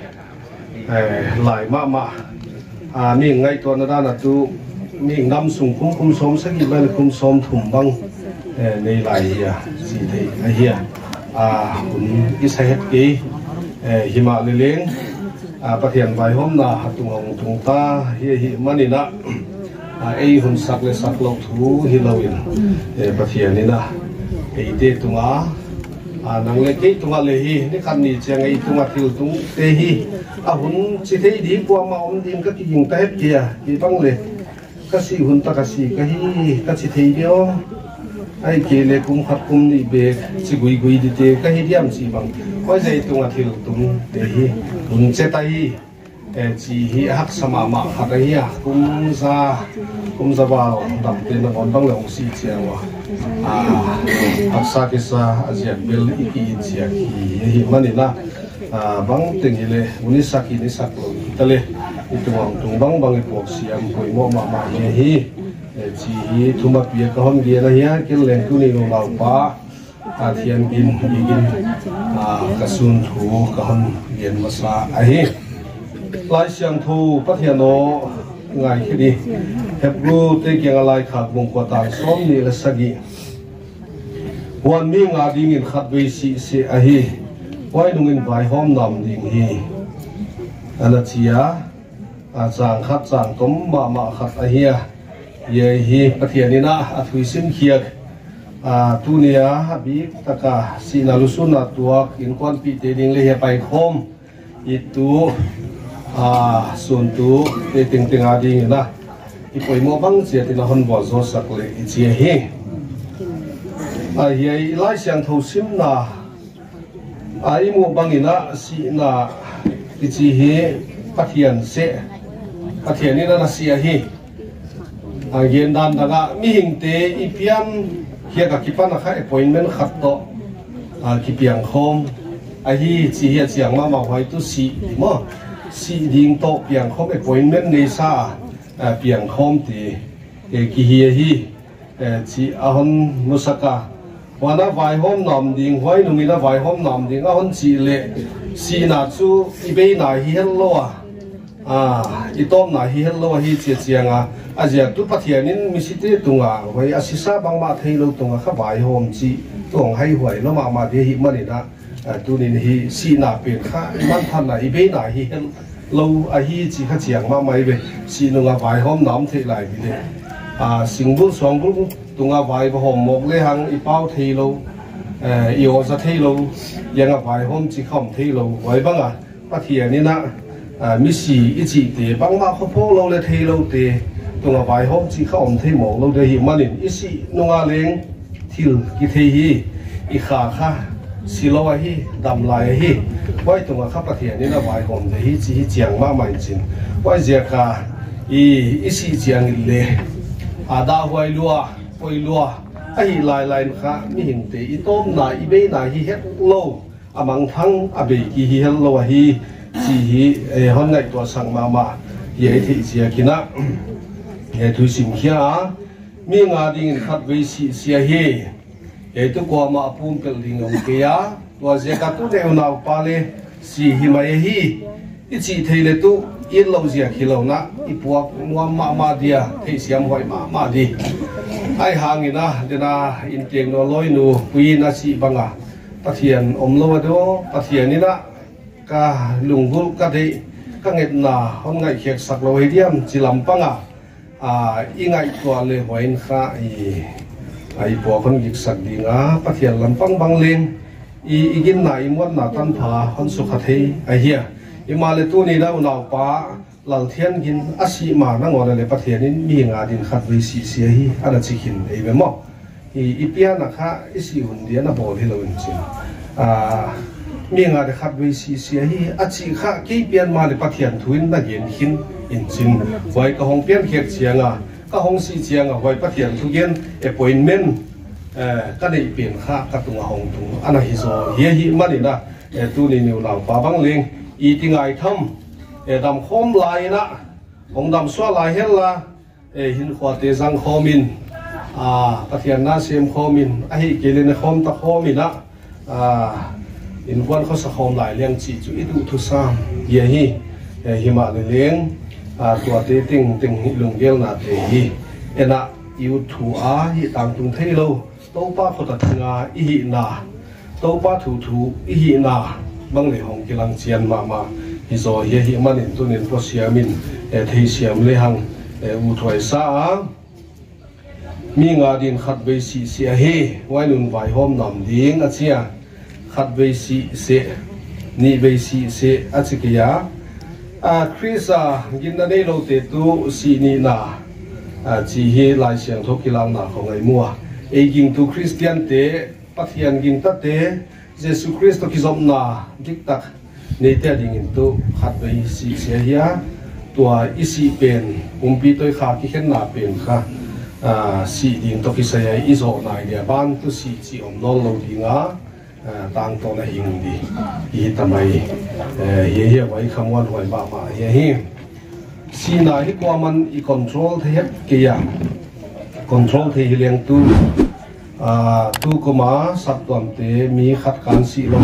lai mama mi ngai to na da na tu mi ngam sung kum som sa gi ba kum som thum bang nei lai ya si thei hiya kun I sai het ke hima le leng pathian vai hom na hatung hong tung ta hi mani na ei hun sak le sak lo thu hi lo in pathian ni na ei te tunga nang le ke tunga le hi ni khan ni chang ei tunga thil tung te hi hun chi thei di kwa ma om dim ka ki jing ta het kia ki bang le ka si hun ta ka si ka hi ka chi thei dio ai ke le kum khat kum ni be chi gui gui di te ka hi diam chi bang koi zai tunga thil tung te hi hun che ta hi chi hi hak sama ma khat hi kum za ba dam te na bon bang le ong si che wa aksa ke sa azian bel ki chi hi mani na bang ting le uni saki ni sak lo tale itu tung bang pok siam koi mo ma hi chi hi thuma pia ka hom dia na ya kel leng tu ni lo lau pa thian gin ka sun thu ka hom yen masa hi lai siang thu pathiano ngai khi di hebru te kyang lai khak bong ko tan som ni la sagi wan mi nga ding in khat ve si se a hi wai nungin vai hom nam ding hi ana chia chang khat chang tom ma khat a hi ye hi pathianina athui sim khiak tunia bi taka sina lusuna tuak in kon pi te ding le he pai khom itu sun tu te ting ting ding na I poi mo bang che te na hon bo zo sak le I che hi ye lai siang tho sim na ai mo bang ina si na I chi hi pathian se pathianina na si hi gen dan daga mi hing te I pian hia ka kipan kha appointment khat to ki piang khom hi chi hi chiang ma hoi tu si mo si ding to piang khom appointment nei sa piang khom ti ki hi chi ahon musaka wana vai hom nam ding hoi nu mi na vai hom nam ding ahon chi le si na chu I be na hi hello I tom na hi hello hi che chianga azia tu pathianin misite tunga hoi asisa bangma theilo tunga kha vai hom chi tong hai hoi lo ma de hi mani na tunin hi si na pe kha man than na I be na hi lo hi chi kha chiang ma mai be si nu nga vai hom nam the lai bi de singbul songbul tunga vai ba hom mok le hang I pau theilo I o za theilo yang vai hom chi khom theilo hoi banga pathianina mi si I chi te bang ma kho pho lo le thei lo te tunga vai hom chi kha om thei mo lo de hi manin I si nunga leng thil ki thei hi I kha si lo hi dam lai hi wai tunga kha pathianina vai hom de hi chi chiang ma mai chin wai zia ka I si chiang le ada hoi lua poi lua ai lai lai kha mi hing te I tom na I be na hi het lo amang thang abe ki hi hello hi chi hi hon ngai to sang ma ye thi sia kina ye thu sim khia mi nga ding khat ve si sia hi e tu ko ma pum pel ding om ke ya to je ka tu de na pa le si hi mai hi I chi thei le tu in lo zia khilo na I puak ma dia thei siam hoi ma di ai hangina dena in teng no loi nu pui na si banga pathian om lo do pathian ni na ka lunggul ka de ka nget na hon ngai khek sak lo hi diam chilam panga ingai to le hoin kha ai po kon gik sak dinga pathian lampang bangling igin na imot na tan pha hon su kha thei a hia imale tu ni na unaw pa lal thian gin asi ma na ngor le pathian in mi nga din khat ve si si hi ana chikin ei be mo ipia na kha isi hun dia na bol hi lo in chin mi nga de khat ve si si hi a chi kha ke pian ma le pathian thuin na gen hin in chin wai ka hong pian khek chianga ka hong si chianga wai pathian thu gen appointment ka nei pian kha ka tunga hong tu ana hi zo hi mani na tu ni nu law pa bang leng I tingai tham dam khom lai na hong dam swa lai hel la hin khwa te jang khomin pathian na sem khomin a hi kele na khom ta khomina in kwan kho sa khom lai leng chi chu I du thu sam ye hi hima le leng tua te ting hi lung gel na te hi ena yu thu hi tang tung thei lo to pa kho ta thinga I hi na to pa thu I hi na bang le hong kilang chian ma hi zo ye hi manin tunin po siamin thei siam le hang u thoi sa mi nga din khat be si sia he wainun vai hom nam ding a chia khat be si se ni be si se a chikia Krisa gin na nei lo te tu si ni na chi he lai siang tho kilang na khong ai mua e ging tu Christian te pathian ging ta te Jesus Christ ki zom na dik tak nei te ding in tu khat be si se hia tua isi pen umpi toi kha ki khen na pen kha si ding to ki sa ya izo na dia ban tu si chi om non lo dinga tang to na hing di I tamai ye wai khamwan hoi ba ma ye hi si na hi kwa man I control the het ke ya control the hileng tu tu kuma sap tuam te mi khat kan si lo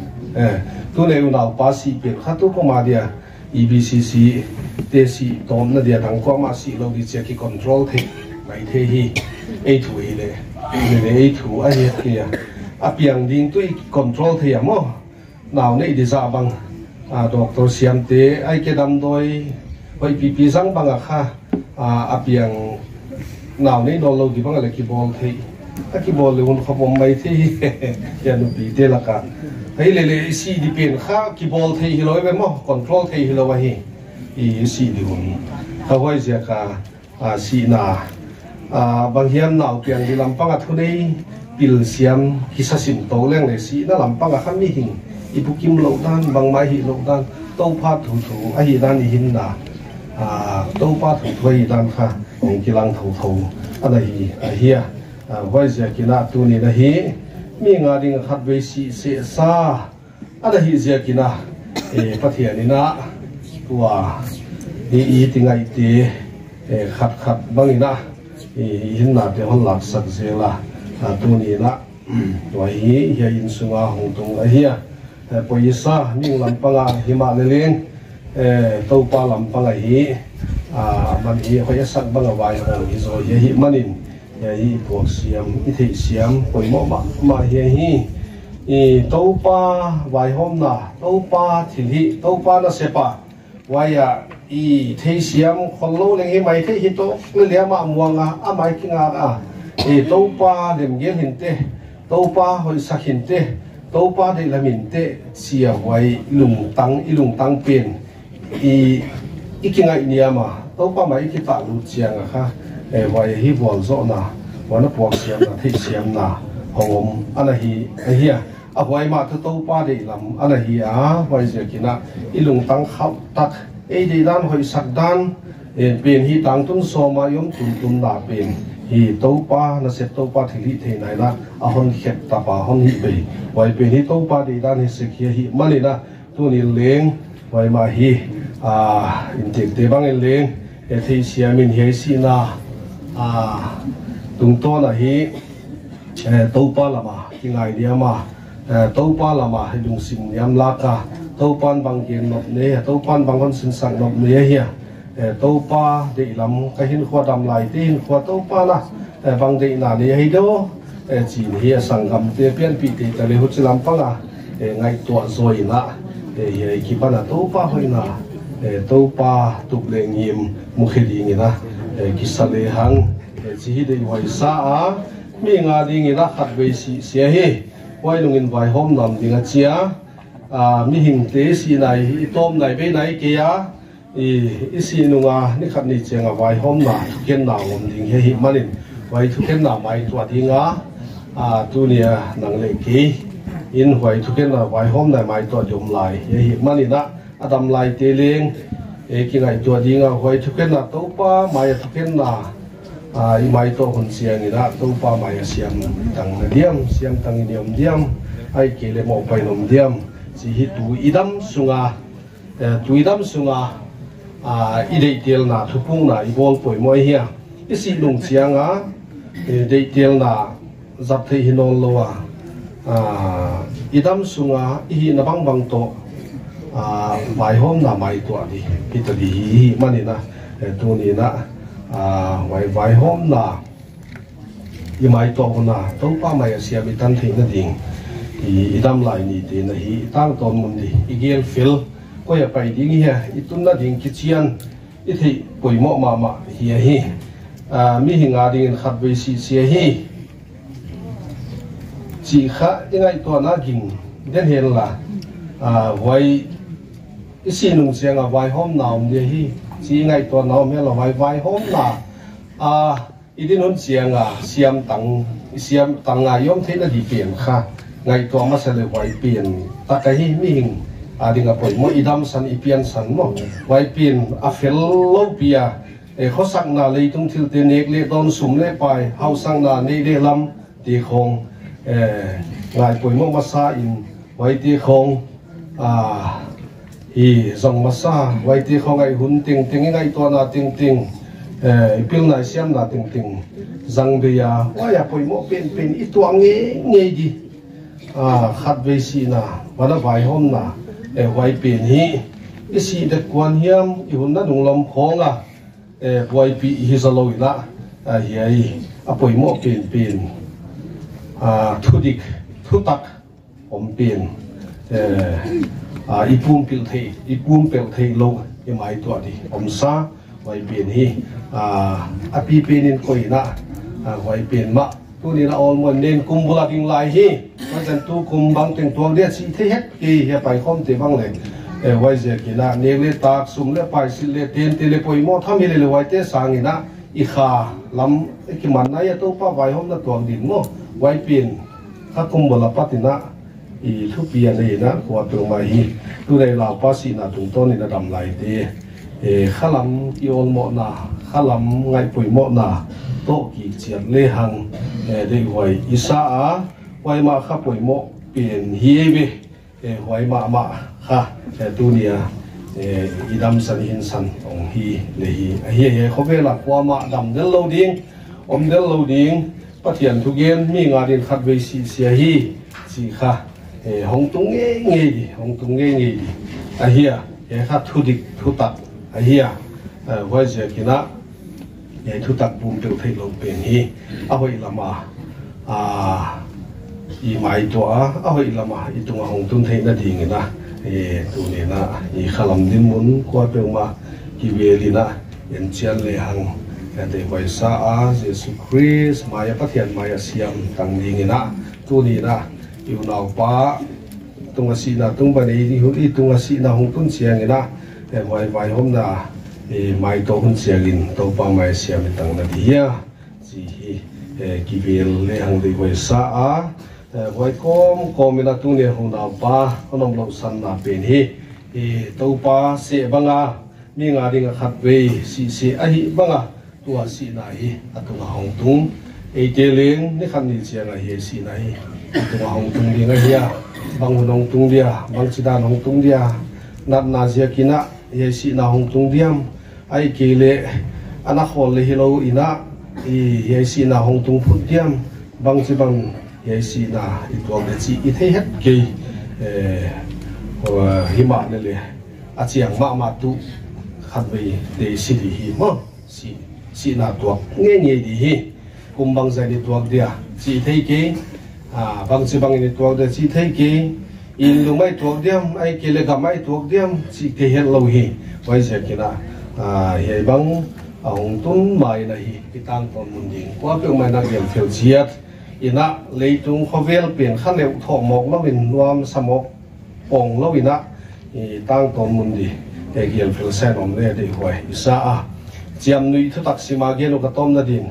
tu ne unaw pa si pe khat tu kuma dia EBCC te si tom na dia dang kwa ma si lo di che ki control the mai the hi e thu hi le e thu a he ke ya apiang ding tu control the mo naw nei di za bang doctor siam te ai ke dam doi hoi pp sang bang kha apiang naw nei no lo di bang le ki bol the ki bol le un khom mai the ya nu pi te la ka ai le si di pen kha ki bol the hi loi be mo control the hi lo wa hi I si di un ha hoi sia ka si na bang hiam naw piang di lampang a thu nei pil siam kisa sim to leng le si na lampang a kham mi hing ibukim lo dan bang mai hi lo dan to pha thu a hi dan I hin na to pa thu thoi dan kha ong kilang thu ana hi a hia vai sia kina tu ni na hi mi nga ding khat be si se sa ana hi sia kina pathian ni na tua I tingai te khat bangina hin na te hon lak sak zela tu ni na tua hi ya in sunga hong tung a hia poisa ning lampanga hima le leng to pa lampanga hi man hi khoi sak banga vai hong hi zo ye hi manin ye hi pok siam I thei siam poi mo ma hi to pa vai hom na to pa thil hi to pa na sepa waya I thei siam kholo leng hi mai thei hi to le ma muanga a mai kinga to pa lem gel hin te to pa hoi sak hin te to pa de lamin te sia wai lung tang pen ikinga niama to pa mai ki ta lu chiang kha wai hi bol zo na wana pok siam na thei siam na hongom ana hi a hia a wai ma to pa de lam ana hi wai je kina ilung tang khap tak de dan hoi sak dan เป็นฮีตังตุนโซมายมตุนนาเป็นฮีโตป้าน่ะเสร็จโตป้าที่ลิเทไหนนะอาหอนเข็บตาป้าหอนฮีไปไว้เป็นฮีโตป้าดีด้านฮีสิกฮีมันนี่นะตัวนี้เลี้ยงไว้มาฮีอินเด็กเตบังเลี้ยงที่เสียมินเฮซีนาตุงตัวนะฮีโตป้าละมาที่ไงเดียมาโตป้าละมาให้ลุงสิงยามลากาโตป้านบางเกียนนบเนี้ยโตป้านบางคนสินสังนบเนี้ยเฮียโตป้าเด็กลำก็เห็นขวดดำไหลตีนขวดโตป้านะบางเด็กน่ะเนี่ยให้ดูจีนเฮียสังคำเตี้ยเปี้ยนปีติแต่เลยหุ่นลำปังไงตัวซอยนะเฮียคิดว่าน่ะโตป้าหอยนะโตป้าตุกเลงยิมมุขดีงี้นะกิสเลหังจีฮีได้ไว้ซามีงานดีงี้นะขัดเวสีเสียเฮไว้ลงเงินไว้ห้องนำดีงาเชียมีหิงเตสีไหนต้มไหนไปไหนเกียอีสีนุงนี่ขัดนี่เจียงไว้ห้องน่ะทุกเย็นหนาวมันดิ่งเฮียมันนี่ไว้ทุกเย็นหนาวไว้ตัวดิ่งตัวเนี่ยนังเล็กกี้อินไว้ทุกเย็นหนาวไว้ห้องไหนไว้ตัวจมไหลเฮียมันนี่นะอดำไหลเตลิงกี่ไงตัวดิ่งไว้ทุกเย็นหนาวตัวป้าไม้ทุกเย็นหนาวอีไม้ตัวคนเสียนี่นะตัวป้าไม้เสียมตังเดียมเสียมตังเดียมเดียมไอ้เกลือหมอกไปนมเดียมสิฮิตุอีดำสุงตุอีดำสุงอีเดียลน่ะทุกปุ่งน่ะอีบอลป่วยมวยเฮียอีสิลุงเสียงเดียลน่ะจับที่หินนลัวอีดำสุงอีหินบังบังโตไว้ห้องน่ะไม้ตัวดีพิจารณีมันนี่นะตัวนี้นะไว้ห้องน่ะอีไม้ตัวคนน่ะตัวป้าไม้เสียมีทันทีนั่นเองอีดำไหลนี่ตีนะฮีตั้งตอนมันดีอีเกลฟิลก็อย่าไปดิ้งเฮียอีตุนน่ะดิ้งคิดเชียนอีที่ป่วยหมอมาเฮียฮีมีหิงอาดิ้งขัดเวสีเสียฮีจีขะยังไงตัวน่ากินเด่นเห็นล่ะไว้อีสีนุ่งเสียงไว้ห้องหนาวเดียฮีจีไงตัวหนาวเมื่อเราไว้ห้องหนาวอีดินหุ่นเสียงเสียมตังยอมเทน่ะดีเปลี่ยนค่ะไงตัวมาเสลไว้เปลี่ยนตะไคร้มีหิงดิ่งป่วยมออีดำสันอีเปียนสันมั้งไว้เปลี่ยนเฟลโลเปียเขาสั่งนาเลยต้องทิลเตเนกเลยตอนสุ่มเลยไปเขาสั่งนาเนเดลำตีคงไงป่วยมอมาซาอินไว้ตีคงส่งมาซาไว้ตีคงไงหุ่นติงไงตัวนาติงพิลนายเสียมนาติงจังเบียว่าอย่าป่วยมอเป็นอีตัวเงี้ยดีขัดเวสีนะวันละไว้ห้องนะไว้เป็นฮีอีสีเด็กกวนเฮียมอีหุ่นนั้นหนุ่มลำคองไว้ปีฮิสโลยนะเฮียป่วยหม้อเป็นทุดิกทุตักผมเป็นอีปุ่มเปลเทโลยังไม่ตัวดีผมซาไว้เป็นฮีปีเป็นคนนะไว้เป็นมะตัวนี้เราเอามันเน้นกุมบุลาดิงลายฮีมันจะตัวกุมบางเป็นตัวเลี้ยสีที่เฮ็ดกี่เฮียไปคอมเตบังเลยไว้เสียกินะเนกเลตากสุ่มเลไปสิเลเตียนเตเลปอยมอทำให้เลยไว้เตสังกินะอีขาลำไอ้กิมันนายตัวป้าไว้ห้องนั่นตัวดินมั้งไว้เปลี่ยนข้ากุมบุลาปัตินะอีทุกปีเลยนะขวดตัวมาฮีตัวในลาวภาษีนะตรงต้นนี่นะดำไหลเตข้าลำอีโอนหมอนะข้าลำไงปอยหมอนะโตกี่เจียนเลหังได้ไว้อิสาไว้มาข้าป่วยโมเปลี่ยนเฮียเบไว้มาค่ะตัวเนี้ยอีดำสันหินสันองฮีเลยเฮียเขาเวลากว่ามาดำเดลโลดิ้งเดลโลดิ้งปะเทียนทุกเย็นมีงานเรียนขัดเวสีเสียฮีสีค่ะห้องตรงเงี้ยดีเฮียข้าทุดิกทุตัดเฮียไว้เสียกินะทุตักบุมเปลเทโลเป็นฮีเอาไว้ละมาอีไม้ตัวเอาไว้ละมาอีตัวของตุนเทนดีงี้นะตัวนี้นะอีขลังดินมุนกว่าเปลมาอีเวลีนะยันเชียนเลยหังแต่ไว้ซาเยซูคริสต์มายาพัทยันมายาเสียมตั้งดีงี้นะตัวนี้นะอยู่นาวป้าตรงสีนะตรงบันนี้ที่ตรงสีนะของตุนเสียงี้นะไว้ห้องนะไม่ตัวคนเสียกินตัวป้าไม่เสียไม่ตั้งนาทีสิกิเวลเลยหังดีไว้ซาไว้ก้มมีนาตุเนี่ยของดาวป้าเขานำเราสันนาเป็นตัวป้าเสียบัง mi nga ding khat ve si ahi banga tua si na hi atunga hong tung e te leng ni khan ni chiang a hi si na hi atunga hong tung ding a hiya bang hunong tung dia bang chida hong tung dia nat na zia kina ye si na hong tung diam ai ke le ana khol le hilo ina i ye si na hong tung phut diam bang chi bang ye si na i tuang de chi i thei het ke hima le a chiang ma tu khat ve te si di hi mo si na tuak nge di hi kum bang zai di tuak dia chi thei ke bang chi bang ni tuak de chi thei ke in lu mai tuak diam ai ke le ga mai tuak diam chi te het lo hi wai se kina he bang ong tun mai na hi kitang ton mun ding kwa pe mai na gel fel chiat ina leitung khovel pen khan leu thok mok lo in nuam samok pong lo ina i tang ton mun di e gel fel sen om le de hoi isa a chiam nui thu tak sima ge lo ka tom na din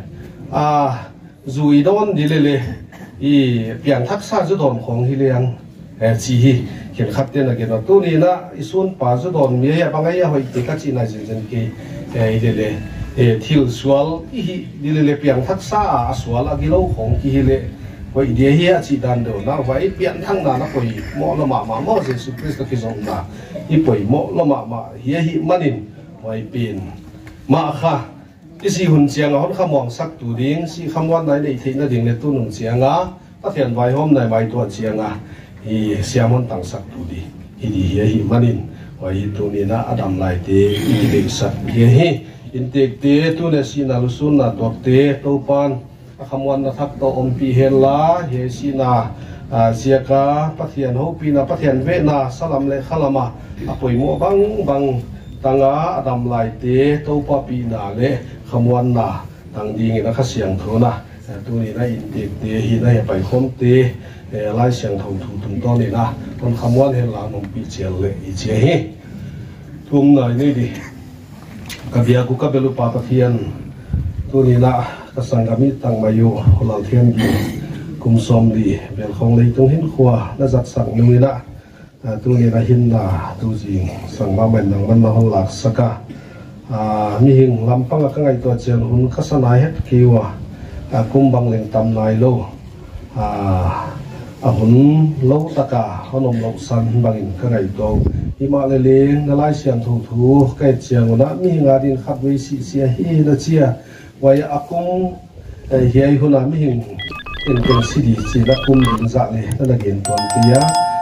zui don di le i pian thak sa zu don khong hi leang chi hi khen khat te na ge no tu ni na isun pa zu don mi ya bangai ya hoi te ka chi na jin jen ke le thil sual hi le piang thak sa a sual a gilo khong ki le hoi de hi a chi dan do na vai pian thang na koi mo lo ma mo jesu christ ki zong na i poi mo lo ma hi manin vai pin ma kha isi hun chiang hon khamong sak tu ding si khamwan nai nei theina ding le tu nung chianga pathian vai hom nai mai to chianga hi siamon tang sak tu di hi manin vai tu ni na adam lai te i de sak hi intek te tu ne sina lusun na tok te to pan khamwan na thak to om pi hela he sina siaka pathian ho pi na pathian ve na salam le khalama apoi mo bang tanga adam lai te to pa pi na le khamwan na tang ding na kha siang thona tu ni na intek te hi na pai khom te lai siang thong thu tum to ni na kon khamwan hela nom pi chel le i che hi tum nai ni di kabia ku kabelu pa pathian tu ni na kasangami tang mayu holal thiam gi kum som di bel khong lei tung hin khwa na zat sang ni na tu ni na hin na tu jing sang ma man nang man na hol lak saka mi hing lampang ka ngai to chen hun khasana het kiwa kum bang leng tam nai lo hun lo taka honom lo san bangin ka ngai to ima le leng na lai siam thu kai chiang na mi nga din khat wei si hi na chia wai akum hiai huna mi hing in city chi la kum din za le na gen ton tia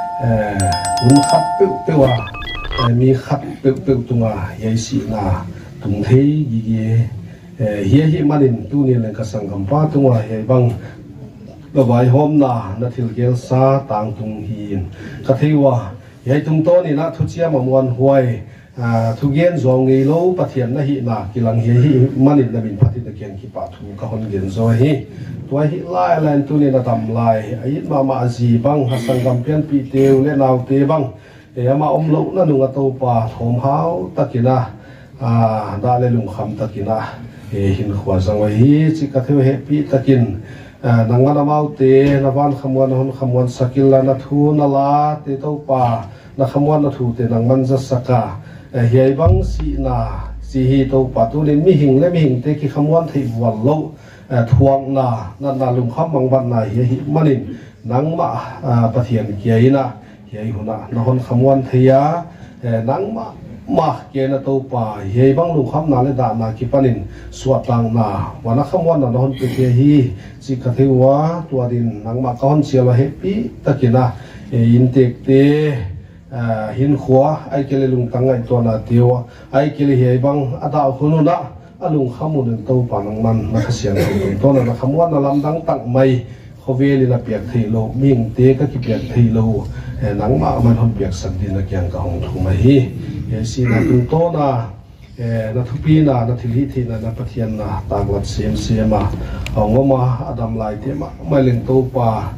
hun khat pe wa mi khat pe tunga yai si na tung thei gi hi manin tu ni le ka sangam pa tunga he bang ba bai hom na thil gel sa tang tung hin ka theiwa yai tung to ni na thu chia ma muan huai thu gen zong ngei lo pathian na hi na kilang hi manin na min phathi ta ken ki pa thu ka hon gen zo hi tua hi lai lan tu ni na tam lai ai ma ji bang ha sangam pian pi teu le naw te bang e ama om lo na nu nga to pa thom hau takina da le lung kham takina e hin khwa zang hi chi ka theu he pi takin nangana mau te na van khamwan sakil na thu na la te to pa na khamwan na thu te nang man za saka hiai bang si na si hi to pa tu len mi hing te ki khamwan thei wal lo thuang na lung kham mang ban na hi manin nang ma pathian kiai na hiai huna na hon khamwan theia nang ma ke na to pa hiai bang lung kham na le da na ki panin suat lang na wana khamwan na hon pe hi si ka thewa tua din nang ma ka hon chiala happy takina intek te hin khwa ai kele lung tangai to na tewa ai kele hiai bang ada khunu na alung khamun to pa nang man na khasian to na khamwan na lam dang tak mai khoweli na piak thei lo ming te ka ki piak thei lo nang ma man hon piak sak din na kyang ka hong thu mai hi si na tung to na na thupi na thil hi thei na pathian na tanglat sem a ngoma adam lai te ma mai leng to pa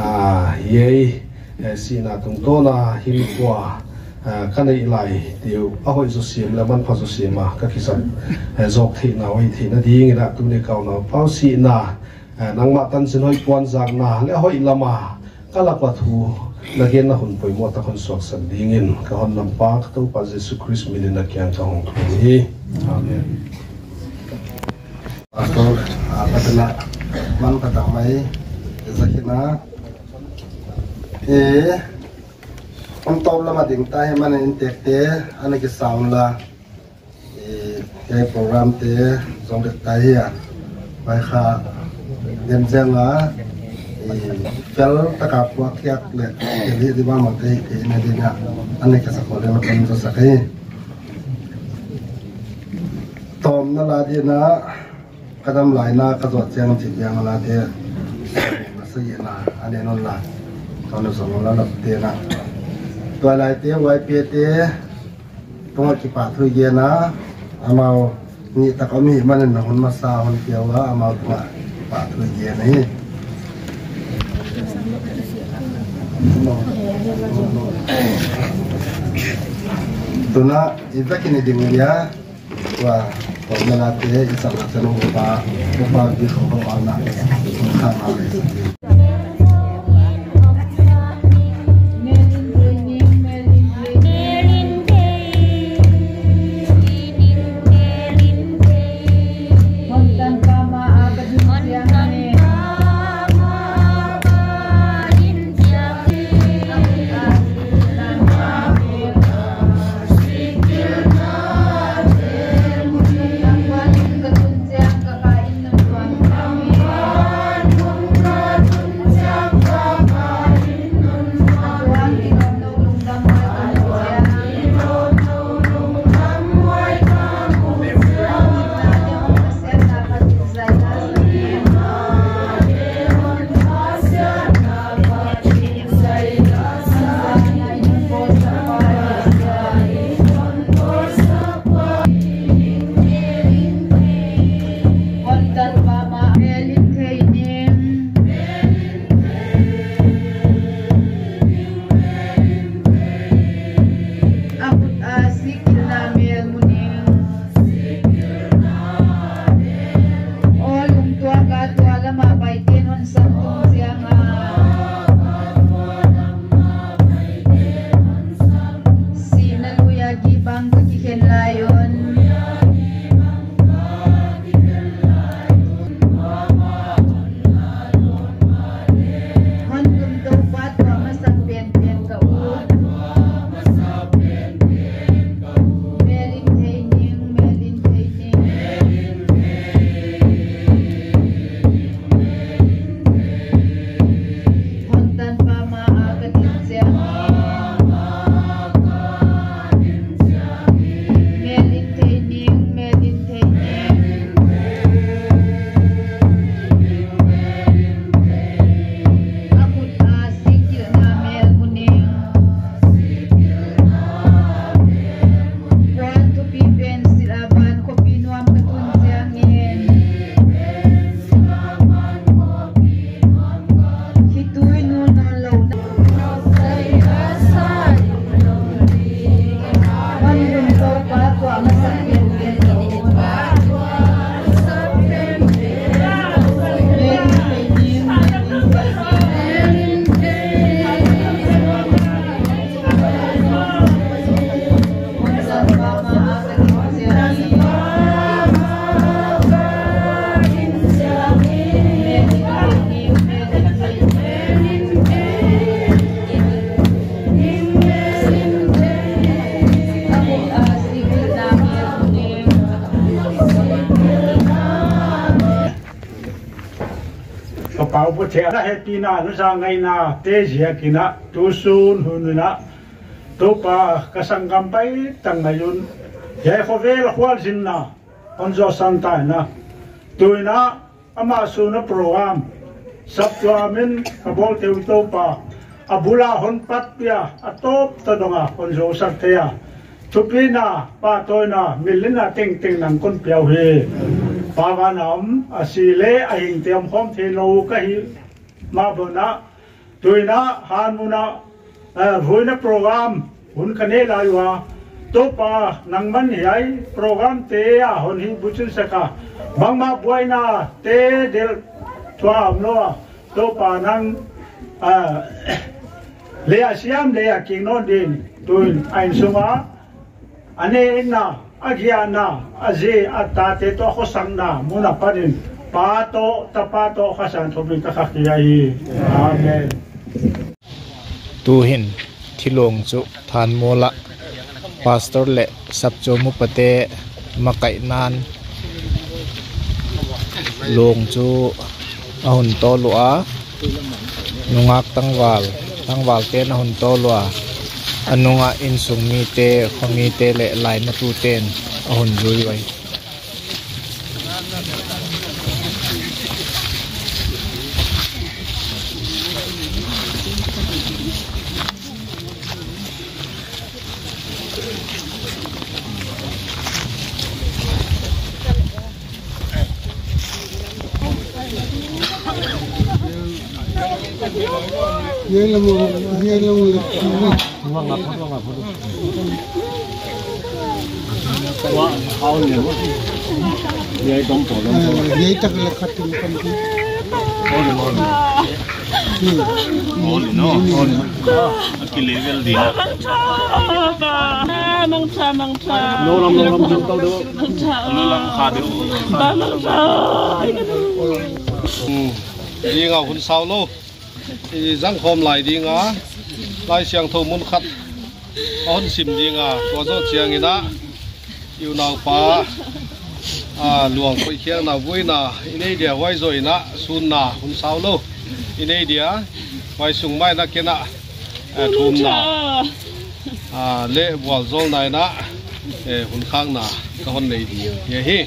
ye si na tung to na hin kwa kanai lai tiu a hoi zo siam la man pha zo siam a ka kisan zok thi na wai thi na ding na tu ne kaw na pau si na nang ma tan sin hoi pon zak na le hoi lama kalapathu lagen na hun poimo ta kon sok san dingin ka hon lampak to pa Jesu Christ milina kyan ka hong hi amen Pastor padala man patang mai zakina om tol la mading tai man intek te ana ki sound la cái program te trong được tai ya bai kha dem zenga fel taka puak yak le ke di ba ma te ke na dina ane ka sa ko le ma kan so sa kai tom na la dina kadam lai na ka zo chang chi yang la te ma sa ye na ane non la ton so la la te naตัวลายเตี้ยไว้เปียเตี้ยต้องเอากี่ปากทุเย็นนะเอามานี่ตะก็มีมันหนึ่งคนมาซาคนเดียวว่าเอามาตัวปากทุเย็นนี่ตัวน่ะอีกสักนิดเดียวว่าผมจะนัดเตี้ยอีสักจะลงปากที่เขาบอกว่าน่ะข้ามมาเลย bảo bố trẻ đã hết pin na nó sang ngày na tê dìa kì na tu sun hun na tu pa kasangam bay tang ngayon ya ko vel khwal sin na onzo santa na tu na ama su na program sab tu amin kabol te tu pa abula hon pat pia atop tadonga onzo sakthea chupina pa toina milina ting ting nang kon piao he pavanam asile aing tiam khom thelo kahi ma bona tuina hanmuna voina program hun kane laiwa topa nangman hiai program te a hon hi buchun saka bangma buaina te del twam no topa nang le asiam le king non din tun ain sunga ane na agiana aze atate to khosang na muna panin pato tapato khasan thobi ka khakiai amen tu hin thilong chu than mola pastor le sapcho mu pate makai nan long chu ahun to lua nungak tangwal te na hun to lua anunga in sung mi te khomi te le lai na tu ten ahun rui wai Ye la mo ye tak la khatim kan ki ki level di mangsa no lam jum tau do no lam kha do đi ngào hun sao lô thì răng khom lại đi ngà lai xiang thâu mun khát on sim đi ngà có gió chiang ina yêu nào pa luồng quay khiang nào vui na ini dia quay rồi na sun na hun sao lô ini dia quay sung mai na kia na thum na lệ wal zol này na hun khang na cái hon này đi hi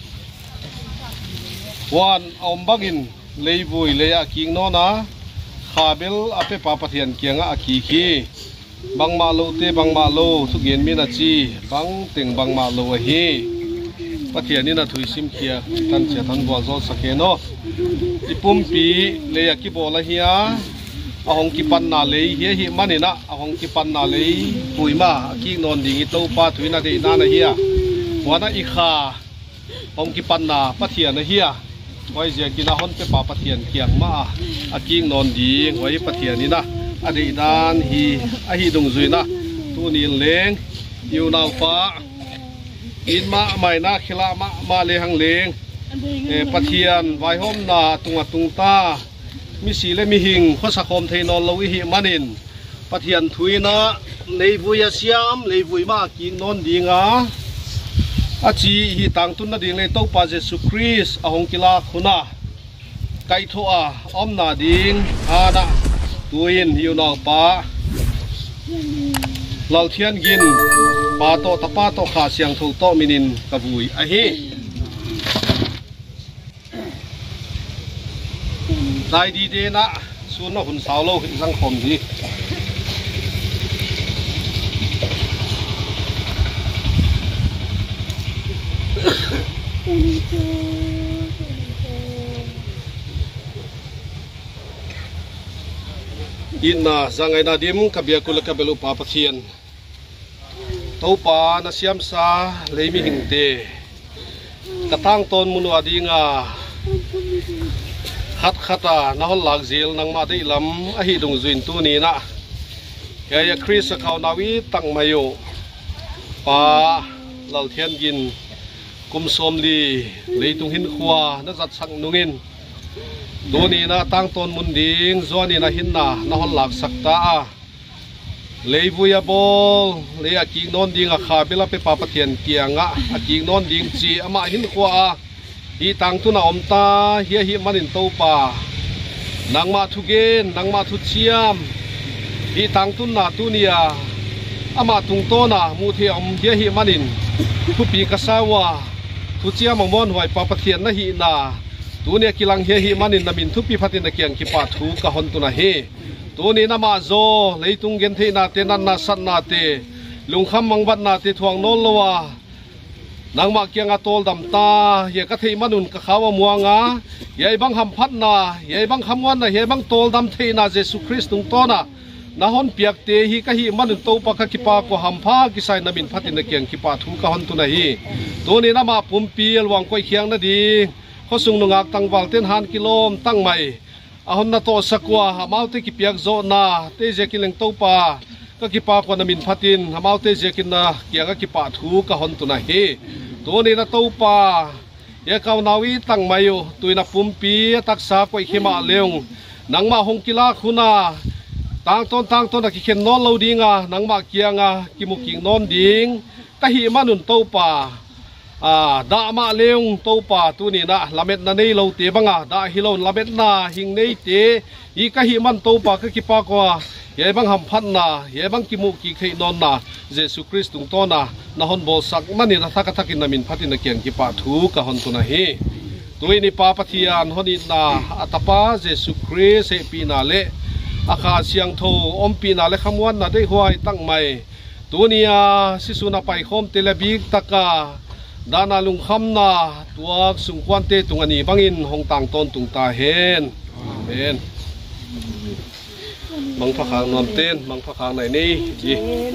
wan om bagin lấy vui lấy king nó na khabil ape papa thian kianga aki khi bang ma lo te bang ma lo thu gen mi na chi bang ting bang ma lo hi pathian ni na thui sim khia tan che tan bol zo sake no ipum pi le aki bola hiya ahong ki pan na le hi hi manina ahong ki pan na le puima ki non ding i to pa thui na de na na hiya wana i kha hong ki pan na pathian na hiya quay giờ kia hôn pe pa pathian kiang ma aking non di quay pathian ni na adi dan hi dung zui na tu ni leng yêu nào pa in ma mai na khila ma le hang leng pathian vai hôm na tung ta mi si le mi hing kho sa khom thei non lo hi manin pathian thui na nei vui siam lei vui ma king non di nga achi hi tang tun na ding le to pa Jesu Christ ahong kila khuna kai thoa omna ding ana tuin hiu naw pa lal thian gin pa to tapa to kha siang tho to minin kavui a hi dai di de na sun na hun sao lo jang khom di inna zangai na dim kabia kula kabelu pa pathian topa na siam sa leimi hingte katang ton munu adinga khata na hol lag zil nang ma dei lam a hi dung zuin tu ni na ya Chris khau nawi tang mayo pa lal thian gin kum som li leitung hin khwa na zat sang nungin doni na tang ton munding zoni na hinna na hol lak sakta a leibuya bol le aking non ding a kha bela pe pa pathian kianga aking non ding chi ama hin khwa a hi tang tu na omta hi manin to pa nangma thu gen nangma thu chiam hi tang tu na tunia ama tung to na mu the om hi manin thu pi kasawa thu chiam mon hoi pa pathian na hi na tunia kilang hi manin namin thu pi phatin na kiang ki pa thu ka hon tu na he tuni na ma zo leitung gen the na te nan na san na te lungkham mangbat na te thuang nol lowa nangma kiang atol dam ta ye ka thei manun ka khawa muanga ye bang ham phat na ye bang khamwan na ye bang tol dam thei na Jesu Christ tung to na na hon piak te hi ka hi manun to pa ka ki pa ko ham pha ki sai namin phatin na kiang ki pa thu ka hon tu na hi tuni na ma pumpi alwang koi khiang na di khosung nungak tangwal ten han kilom tang mai ahon na to sakwa amau te ki piak zo na te je ki leng to pa ka ki pa ko na min phatin amau te je ki na kia ka ki pa thu ka hon tu na he to ni na to pa ya ka nawi tang mayu tuina pumpi taksa ko khima leung nangma hongkila khuna tang ton na ki khen non lo dinga nangma kianga ki mu king non ding ta hi manun to pa da ma leung to pa tu ni na lamet na nei lo te banga da hi lo lamet na hing nei te I ka hi man to pa ka ki pa ko ye bang ham phat na ye bang ki mu ki khei non na Jesu Christ tung to na hon bol sak mani na thaka thakin na min phatin na kian ki pa thu ka hon tu na hi tui ni pa pathian honi na atapa Jesu Christ he pi na le akha siang tho om pi na le khamwan na dei huai tang mai tunia sisuna pai khom telebik taka dana lung kham na tuak sungkwan te tungani bangin hong tang ton tung ta hen amen mang pha khang nom ten mang pha khang này ni ji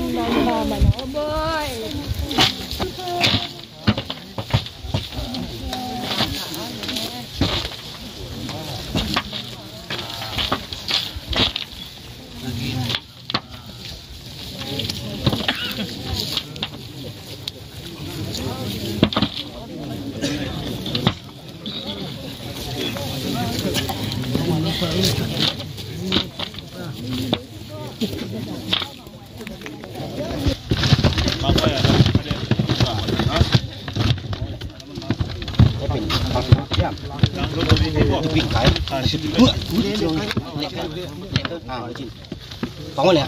phóng rồi nè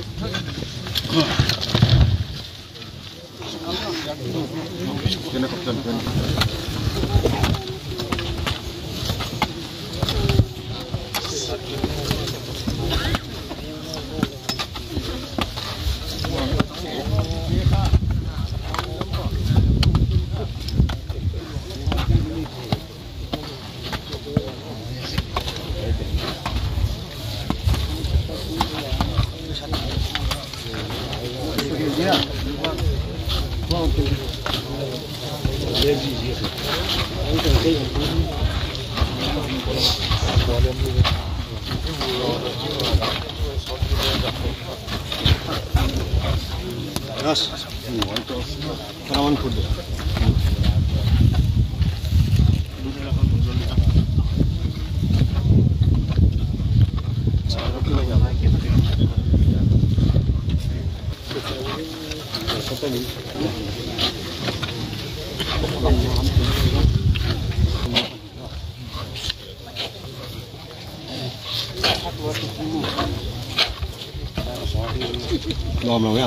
ngon rồi nha.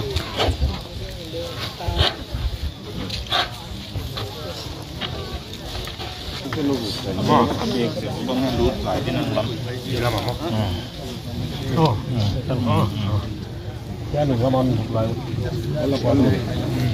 Cái đừng có mòn lại, đó là quan này.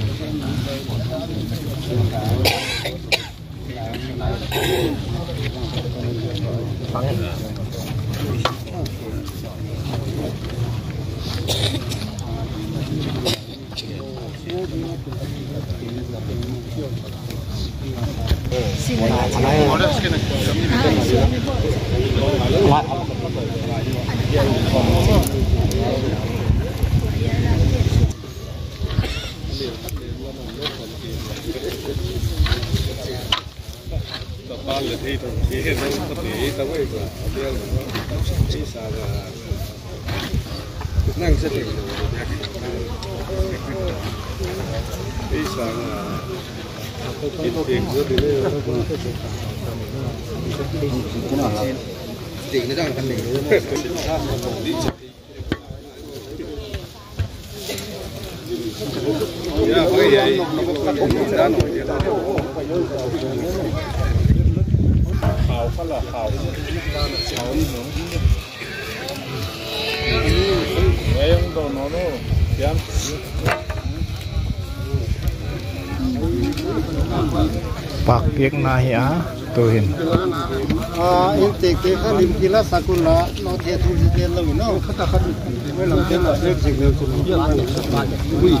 Pak piek na ya tuhin. Intek ke khalim kila sakula no the thu je lo no khata khat we lam te la se se lo chu ui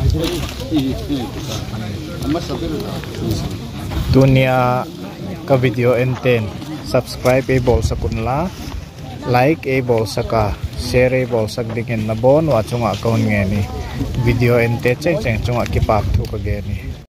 amma sabir Dunia ka video enten subscribe e bol sakun la like a bol saka share a bol sak dingin na bon wa chunga kaun nge ni video ente cheng cheng chunga ki pap thu ka ge ni